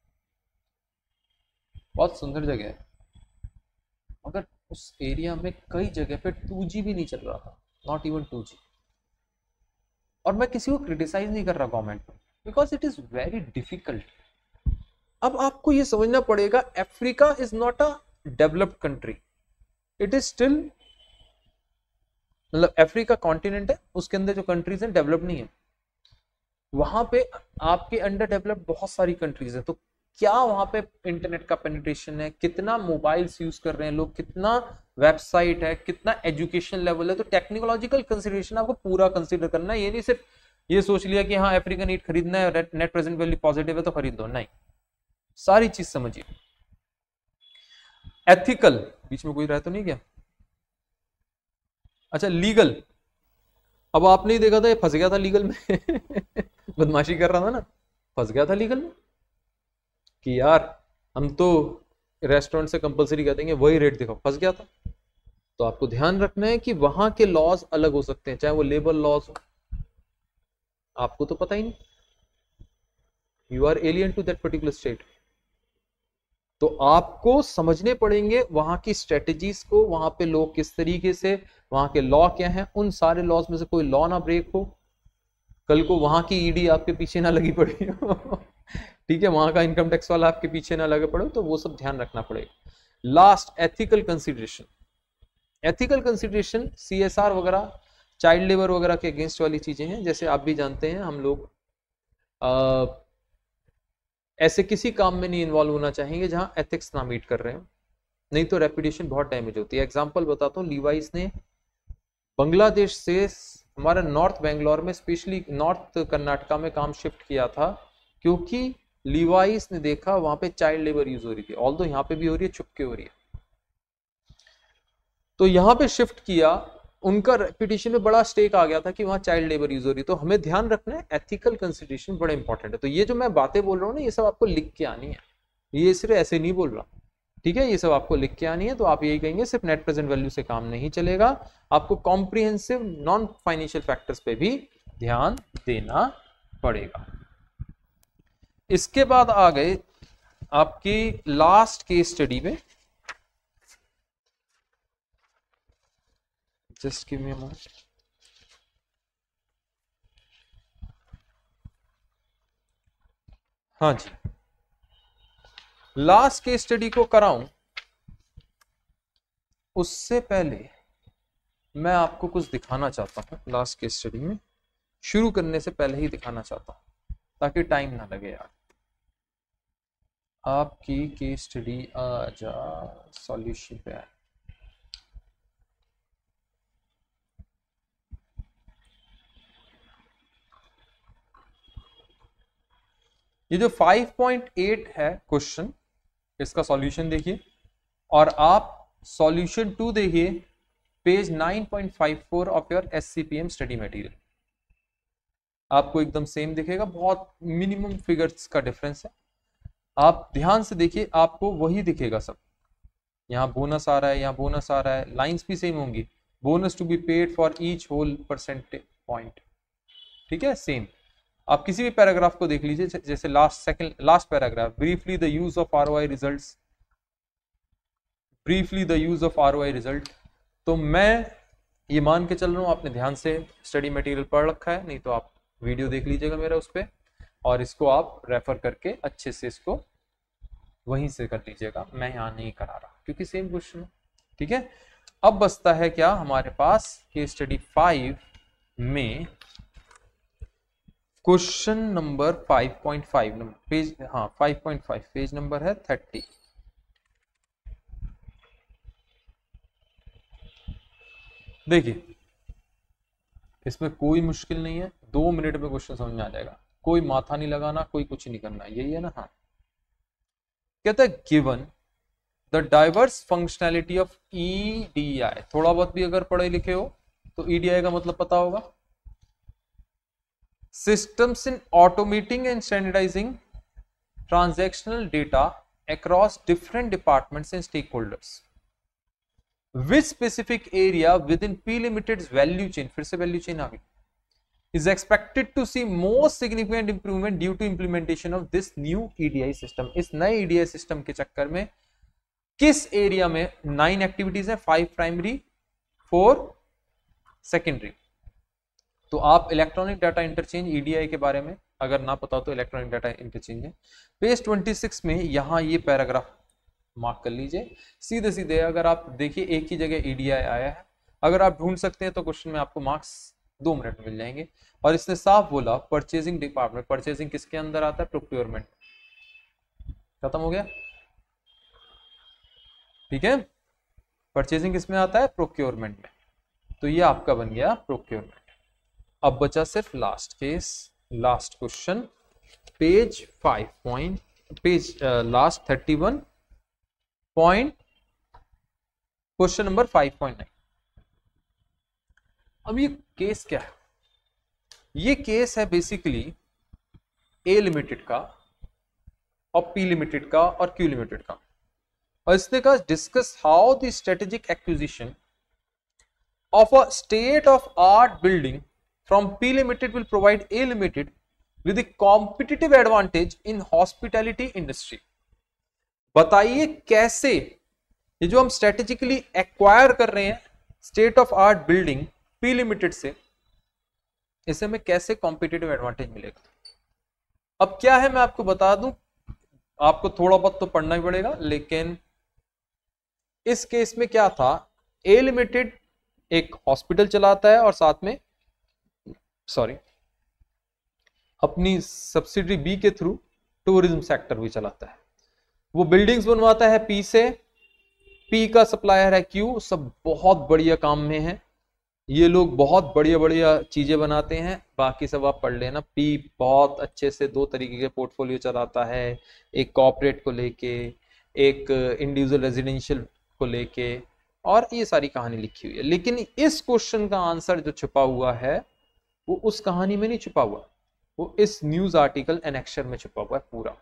S1: बहुत सुंदर जगह है, मगर उस एरिया में कई जगह पे टू जी भी नहीं चल रहा था, नॉट इवन टू जी। और मैं किसी को क्रिटिसाइज नहीं कर रहा गवर्नमेंट को, because it is very difficult. अब आपको ये समझना पड़ेगा, Africa is not a developed country, it is still, मतलब अफ्रीका कॉन्टिनेंट है, उसके अंदर जो कंट्रीज हैं डेवलप नहीं है, वहां पे आपके अंडर डेवलप्ड बहुत सारी कंट्रीज है। तो क्या वहां पे इंटरनेट का पेनिट्रेशन है, कितना मोबाइल्स यूज कर रहे हैं लोग, कितना वेबसाइट है, कितना एजुकेशन लेवल है, तो टेक्नोलॉजिकल कंसिडरेशन आपको पूरा कंसिडर करना है। ये नहीं सिर्फ ये सोच लिया कि हाँ अफ्रीका नीट खरीदना है, नेट प्रेजेंट वैल्यू पॉजिटिव है तो खरीद दो, नहीं, सारी चीज समझिए। एथिकल, बीच में कोई रह तो नहीं क्या? अच्छा लीगल, अब आपने ही देखा था ये फंस गया था लीगल में बदमाशी कर रहा था ना, फंस गया था लीगल में कि यार हम तो रेस्टोरेंट से कंपलसरी कह देंगे वही रेट दिखाओ, फंस गया था। तो आपको ध्यान रखना है कि वहां के लॉज अलग हो सकते हैं, चाहे वो लेबर लॉज हो, आपको तो पता ही नहीं, you are alien to that particular state. तो आपको समझने पड़ेंगे वहां की स्ट्रेटेजीज को, वहां पे लोग किस तरीके से, वहां के लॉ क्या हैं, उन सारे लॉज में से कोई लॉ ना ब्रेक हो, कल को वहां की ईडी आपके पीछे ना लगी पड़ी हो ठीक है, वहां का इनकम टैक्स वाला आपके पीछे ना लगे पड़े, तो वो सब ध्यान रखना पड़ेगा। Last, ethical consideration. Ethical consideration CSR वगैरह, चाइल्ड लेबर वगैरह के अगेंस्ट वाली चीजें हैं। जैसे आप भी जानते हैं हम लोग आ, ऐसे किसी काम में नहीं इन्वॉल्व होना चाहेंगे जहां एथिक्स ना मीट कर रहे हो, नहीं तो रेपुटेशन बहुत डैमेज होती है। एग्जांपल बताता हूँ, लीवाइस ने बांग्लादेश से हमारा नॉर्थ बेंगलोर में, स्पेशली नॉर्थ कर्नाटका में काम शिफ्ट किया था, क्योंकि लीवाइस ने देखा वहां पे चाइल्ड लेबर यूज हो रही थी, ऑल्दो यहाँ पे भी हो रही है, छुपके हो रही है, तो यहाँ पे शिफ्ट किया, उनका रेपुटेशन में बड़ा स्टेक आ गया था कि वहां चाइल्ड लेबर यूज हो रही। तो हमें ध्यान रखना है, एथिकल कंसिडरेशन बड़ा इंपॉर्टेंट है। तो ये जो मैं बातें बोल रहा हूँ ना, ये सब आपको लिख के आनी है, ये सिर्फ ऐसे नहीं बोल रहा, ठीक है, ये सब आपको लिख के आनी है। तो आप यही कहेंगे सिर्फ नेट प्रेजेंट वैल्यू से काम नहीं चलेगा, आपको कॉम्प्रिहेंसिव नॉन फाइनेंशियल फैक्टर्स पे भी ध्यान देना पड़ेगा। इसके बाद आ गए आपकी लास्ट केस स्टडी में, just give me a moment. हाँ जी, लास्ट केस स्टडी को कराऊं उससे पहले मैं आपको कुछ दिखाना चाहता हूं। लास्ट केस स्टडी में शुरू करने से पहले ही दिखाना चाहता हूं ताकि टाइम ना लगे यार। आपकी केस स्टडी आ जा, सॉल्यूशन पे आए, ये जो फाइव पॉइंट एट है क्वेश्चन, इसका सॉल्यूशन देखिए, और आप सॉल्यूशन टू देखिए, page nine point five four of your SCPM study material. आपको एकदम सेम दिखेगा, बहुत मिनिमम फिगर्स का डिफरेंस है। आप ध्यान से देखिए, आपको वही दिखेगा सब, यहाँ बोनस आ रहा है, यहाँ बोनस आ रहा है, लाइंस भी सेम होंगी, bonus to be paid for each whole percentage point, ठीक है, सेम। आप किसी भी पैराग्राफ को देख लीजिए, जैसे last second last paragraph, briefly the use of ROI results, briefly the use of ROI result. तो मैं ये मान के चल रहा हूँ आपने ध्यान से स्टडी मटेरियल पढ़ रखा है, नहीं तो आप वीडियो देख लीजिएगा मेरा उस पर, और इसको आप रेफर करके अच्छे से इसको वहीं से कर लीजिएगा, मैं यहाँ नहीं करा रहा क्योंकि सेम क्वेश्चन है, ठीक है। अब बचता है क्या हमारे पास, केस स्टडी फाइव में question number five point five number page, हाँ five point five page number है थर्टी। देखिए इसमें कोई मुश्किल नहीं है, दो मिनट में क्वेश्चन समझ में आ जाएगा, कोई माथा नहीं लगाना, कोई कुछ नहीं करना, यही है ना। हाँ, कहता है given the diverse functionality of EDI, थोड़ा बहुत भी अगर पढ़े लिखे हो तो ईडीआई का मतलब पता होगा, systems in automating and standardizing transactional data across different departments and stakeholders। Which specific area within P limited value chain, फिर से वैल्यू चेन आ गई, is expected to see most significant improvement due to implementation of this new E D I system। इस नए E D I system के चक्कर में किस area में नाइन एक्टिविटीज है, फाइव प्राइमरी, फोर सेकेंडरी। तो आप electronic data interchange E D I के बारे में अगर ना पता हो तो इलेक्ट्रॉनिक डाटा इंटरचेंज है, पेज छब्बीस में यहां ये पैराग्राफ मार्क कर लीजिए। सीधे सीधे अगर आप देखिए एक ही जगह E D I आया है, अगर आप ढूंढ सकते हैं तो क्वेश्चन में आपको मार्क्स दो मिनट मिल जाएंगे। और इसने साफ बोला परचेजिंग डिपार्टमेंट, परचेजिंग किसके अंदर आता है, प्रोक्योरमेंट। खत्म हो गया, ठीक है, परचेजिंग किसमें आता है, प्रोक्योरमेंट में। तो ये आपका बन गया प्रोक्योरमेंट। अब बचा सिर्फ last case, last question, page five point page last thirty one point question number five point nine. अब ये केस क्या है, ये केस है बेसिकली ए लिमिटेड का और पी लिमिटेड का और क्यू लिमिटेड का। और इसने कहा discuss how the strategic acquisition of a state of art building from P limited will provide A limited with a competitive advantage in hospitality industry. बताइए कैसे ये जो हम स्ट्रेटेजिकली एक्वायर कर रहे हैं state of art building P limited से, इसे में कैसे कॉम्पिटिटिव एडवांटेज मिलेगा। अब क्या है मैं आपको बता दूं, आपको थोड़ा बहुत तो पढ़ना ही पड़ेगा, लेकिन इस केस में क्या था, ए लिमिटेड एक हॉस्पिटल चलाता है और साथ में सॉरी अपनी सब्सिडरी बी के थ्रू टूरिज्म सेक्टर भी चलाता है। वो बिल्डिंग्स बनवाता है पी से, पी का सप्लायर है क्यू, सब बहुत बढ़िया काम में है, ये लोग बहुत बढ़िया बढ़िया चीजें बनाते हैं, बाकी सब आप पढ़ लेना। पी बहुत अच्छे से दो तरीके के पोर्टफोलियो चलाता है, एक कॉर्पोरेट को लेके, एक इंडिविजुअल रेजिडेंशियल को लेके, और ये सारी कहानी लिखी हुई है। लेकिन इस क्वेश्चन का आंसर जो छुपा हुआ है वो उस कहानी में नहीं छुपा हुआ, वो इस न्यूज आर्टिकल एनेक्शर में छुपा हुआ है पूरा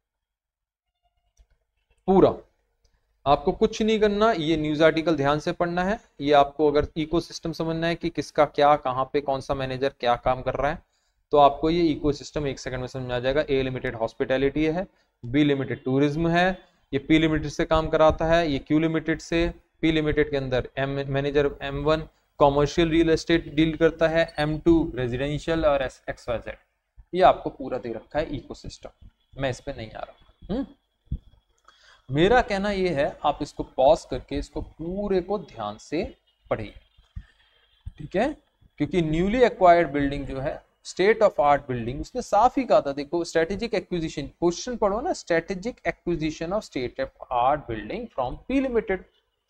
S1: पूरा। आपको कुछ नहीं करना, ये न्यूज आर्टिकल ध्यान से पढ़ना है। ये आपको अगर इकोसिस्टम समझना है कि किसका क्या, कहां पे कौन सा मैनेजर क्या काम कर रहा है, तो आपको ये इकोसिस्टम एक सेकंड में समझ आ जाएगा। ए लिमिटेड हॉस्पिटैलिटी है, बी लिमिटेड टूरिज्म है, ये पी लिमिटेड से काम कराता है, ये क्यू लिमिटेड से, पी लिमिटेड के अंदर M manager M one commercial real estate deal करता है, एम टू रेजिडेंशियल और एक्स वाई जेड। ये आपको पूरा दे रखा है इकोसिस्टम, मैं इस पे नहीं आ रहा। हुँ? मेरा कहना यह है आप इसको पॉज करके इसको पूरे को ध्यान से पढ़िए, ठीक है, क्योंकि न्यूली एक्वायर्ड बिल्डिंग जो है स्टेट ऑफ आर्ट बिल्डिंग, उसने साफ ही कहा था, देखो स्ट्रेटेजिक एक्विजिशन, क्वेश्चन पढ़ो ना, strategic acquisition of state of art building from P limited,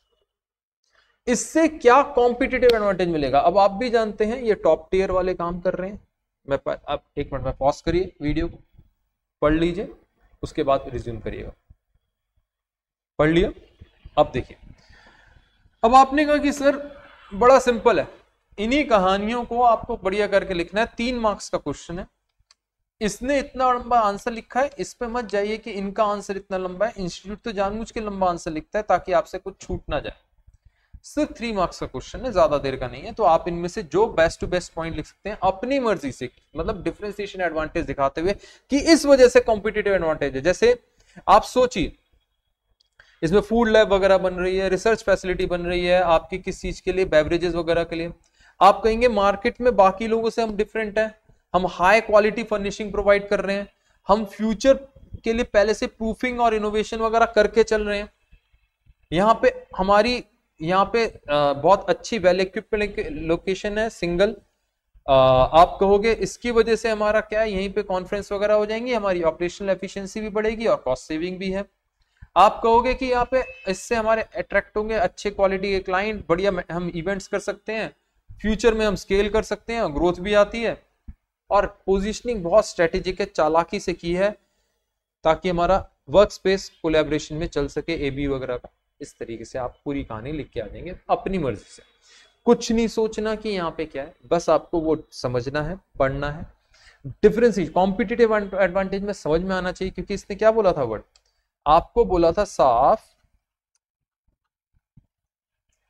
S1: इससे क्या कॉम्पिटिटिव एडवांटेज मिलेगा। अब आप भी जानते हैं ये टॉप टियर वाले काम कर रहे हैं। मैं आप एक मिनट में पॉज करिए, वीडियो पढ़ लीजिए, उसके बाद रिज्यूम करिएगा। पढ़ लिया, अब देखिए, अब आपने कहा कि सर बड़ा सिंपल है, इन्हीं कहानियों को आपको बढ़िया करके लिखना है, तीन मार्क्स का क्वेश्चन है, इसने इतना लंबा आंसर लिखा है, इस पे मत जाइए कि इनका आंसर इतना लंबा है। इंस्टीट्यूट तो जानबूझ के लंबा आंसर लिखता है ताकि आपसे कुछ छूट ना जाए। सिर्फ थ्री मार्क्स का क्वेश्चन है, ज्यादा देर का नहीं है, तो आप इनमें से जो बेस्ट टू बेस्ट पॉइंट लिख सकते हैं अपनी मर्जी से, मतलब डिफरेंशिएशन एडवांटेज दिखाते हुए कि इस वजह से कॉम्पिटिटिव एडवांटेज है। जैसे आप सोचिए इसमें फूड लैब वगैरह बन रही है, रिसर्च फैसिलिटी बन रही है आपकी किस चीज के लिए, बेवरेजेस वगैरह के लिए। आप कहेंगे मार्केट में बाकी लोगों से हम डिफरेंट हैं, हम हाई क्वालिटी फर्निशिंग प्रोवाइड कर रहे हैं, हम फ्यूचर के लिए पहले से प्रूफिंग और इनोवेशन वगैरह करके चल रहे हैं, यहाँ पे हमारी यहाँ पे बहुत अच्छी वेल इक्विप्ड लोकेशन है, सिंगल। आप कहोगे इसकी वजह से हमारा क्या है, यहीं पे कॉन्फ्रेंस वगैरह हो जाएंगी, हमारी ऑपरेशनल एफिशिएंसी भी बढ़ेगी और कॉस्ट सेविंग भी है। आप कहोगे कि यहाँ पे इससे हमारे अट्रैक्ट होंगे अच्छे क्वालिटी के क्लाइंट, बढ़िया हम इवेंट्स कर सकते हैं, फ्यूचर में हम स्केल कर सकते हैं, ग्रोथ भी आती है, और पोजीशनिंग बहुत स्ट्रेटेजिक है, चालाकी से की है ताकि हमारा वर्क स्पेस कोलैबोरेशन में चल सके, एबी वगैरह का। इस तरीके से आप पूरी कहानी लिख के आ जाएंगे अपनी मर्जी से, कुछ नहीं सोचना कि यहाँ पे क्या है, बस आपको वो समझना है, पढ़ना है। डिफरेंस कॉम्पिटिटिव एडवांटेज में समझ में आना चाहिए, क्योंकि इसने क्या बोला था, वर्ड आपको बोला था साफ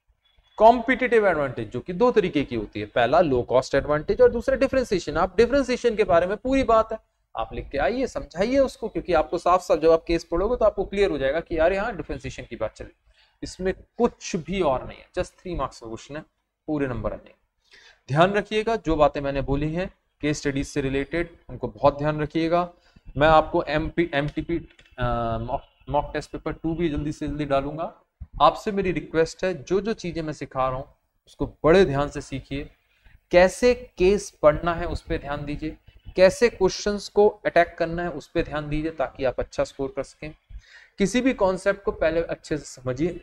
S1: कॉम्पिटिटिव एडवांटेज जो कि दो तरीके की होती है, पहला लो कॉस्ट एडवांटेज और दूसरा डिफरेंशिएशन। आप डिफरेंशिएशन के बारे में पूरी बात है आप लिख के आइए, समझाइए उसको, क्योंकि आपको साफ साफ जब आप केस पढ़ोगे तो आपको क्लियर हो जाएगा कि यार यहाँ डिफरेंशिएशन की बात चली, इसमें कुछ भी और नहीं है, जस्ट थ्री मार्क्स का क्वेश्चन है, पूरे नंबर आने। ध्यान रखिएगा जो बातें मैंने बोली हैं केस स्टडीज से रिलेटेड, उनको बहुत ध्यान रखिएगा। मैं आपको MP MTP mock test paper two भी जल्दी से जल्दी डालूंगा। आपसे मेरी रिक्वेस्ट है जो जो चीजें मैं सिखा रहा हूं उसको बड़े ध्यान से सीखिए, कैसे केस पढ़ना है उस पर ध्यान दीजिए, कैसे क्वेश्चंस को अटैक करना है उस पर ध्यान दीजिए ताकि आप अच्छा स्कोर कर सकें। किसी भी कॉन्सेप्ट को पहले अच्छे से समझिए,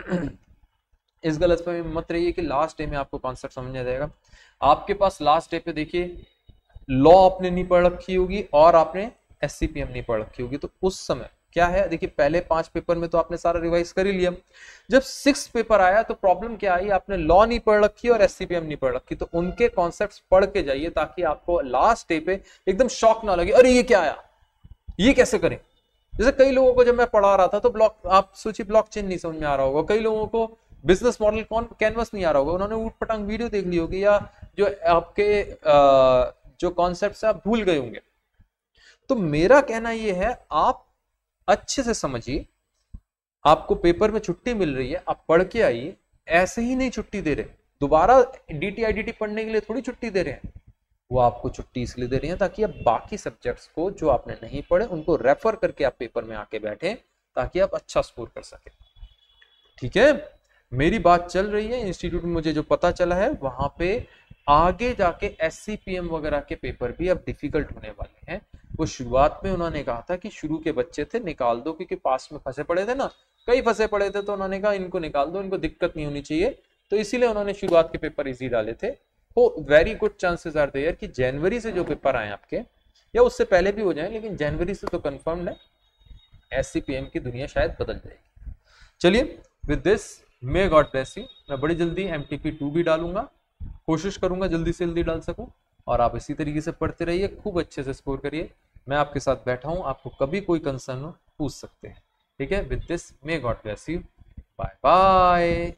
S1: इस गलतफहमी में मत रहिए कि लास्ट डे में आपको कॉन्सेप्ट समझ आ जाएगा। आपके पास लास्ट डे पे देखिए लॉ आपने नहीं पढ़ रखी होगी और आपने एससीपीएम नहीं पढ़ रखी होगी, तो उस समय क्या है, देखिए पहले पांच पेपर में तो आपने सारा रिवाइज कर ही लिया, जब सिक्स पेपर आया तो प्रॉब्लम क्या आई, आपने लॉ नहीं पढ़ रखी और एससीपीएम नहीं पढ़ रखी, तो उनके कॉन्सेप्ट्स पढ़ के जाइए ताकि आपको लास्ट डे पे एकदम शॉक ना लगे, अरे ये क्या आया, ये कैसे करें। जैसे कई लोगों को जब मैं पढ़ा रहा था तो ब्लॉक, आप सोचिए ब्लॉकचेन नहीं समझ में आ रहा होगा, कई लोगों को बिजनेस मॉडल कौन कैनवस नहीं आ रहा होगा, उन्होंने ऊट पटांग वीडियो देख ली होगी, या जो आपके आ, जो कॉन्सेप्ट आप भूल गए होंगे। तो मेरा कहना यह है आप अच्छे से समझिए, आपको पेपर में छुट्टी मिल रही है, आप पढ़ के आइए, ऐसे ही नहीं छुट्टी दे रहे, दोबारा डीटीआईडीटी पढ़ने के लिए थोड़ी छुट्टी दे रहे हैं, वो आपको छुट्टी इसलिए दे रही है ताकि आप बाकी सब्जेक्ट्स को जो आपने नहीं पढ़े उनको रेफर करके आप पेपर में आके बैठे ताकि आप अच्छा स्कोर कर सके। ठीक है, मेरी बात चल रही है, इंस्टीट्यूट में मुझे जो पता चला है वहां पे आगे जाके एससीपीएम वगैरह के पेपर भी अब डिफिकल्ट होने वाले हैं। वो शुरुआत में उन्होंने कहा था कि शुरू के बच्चे थे निकाल दो, क्योंकि पास में फंसे पड़े थे ना, कई फंसे पड़े थे, तो उन्होंने कहा इनको निकाल दो, इनको दिक्कत नहीं होनी चाहिए, तो इसीलिए उन्होंने शुरुआत के पेपर इजी डाले थे। वो very good chances are there कि जनवरी से जो पेपर आए आपके या उससे पहले भी हो जाए, लेकिन जनवरी से तो कंफर्म है एससीपीएम की दुनिया शायद बदल जाएगी। चलिए, with this may God bless you. मैं बड़ी जल्दी एमटीपी टू भी डालूंगा, कोशिश करूंगा जल्दी से जल्दी डाल सकूं, और आप इसी तरीके से पढ़ते रहिए, खूब अच्छे से स्कोर करिए। मैं आपके साथ बैठा हूं, आपको कभी कोई कंसर्न हो पूछ सकते हैं। ठीक है, with this may God bless you, bye bye.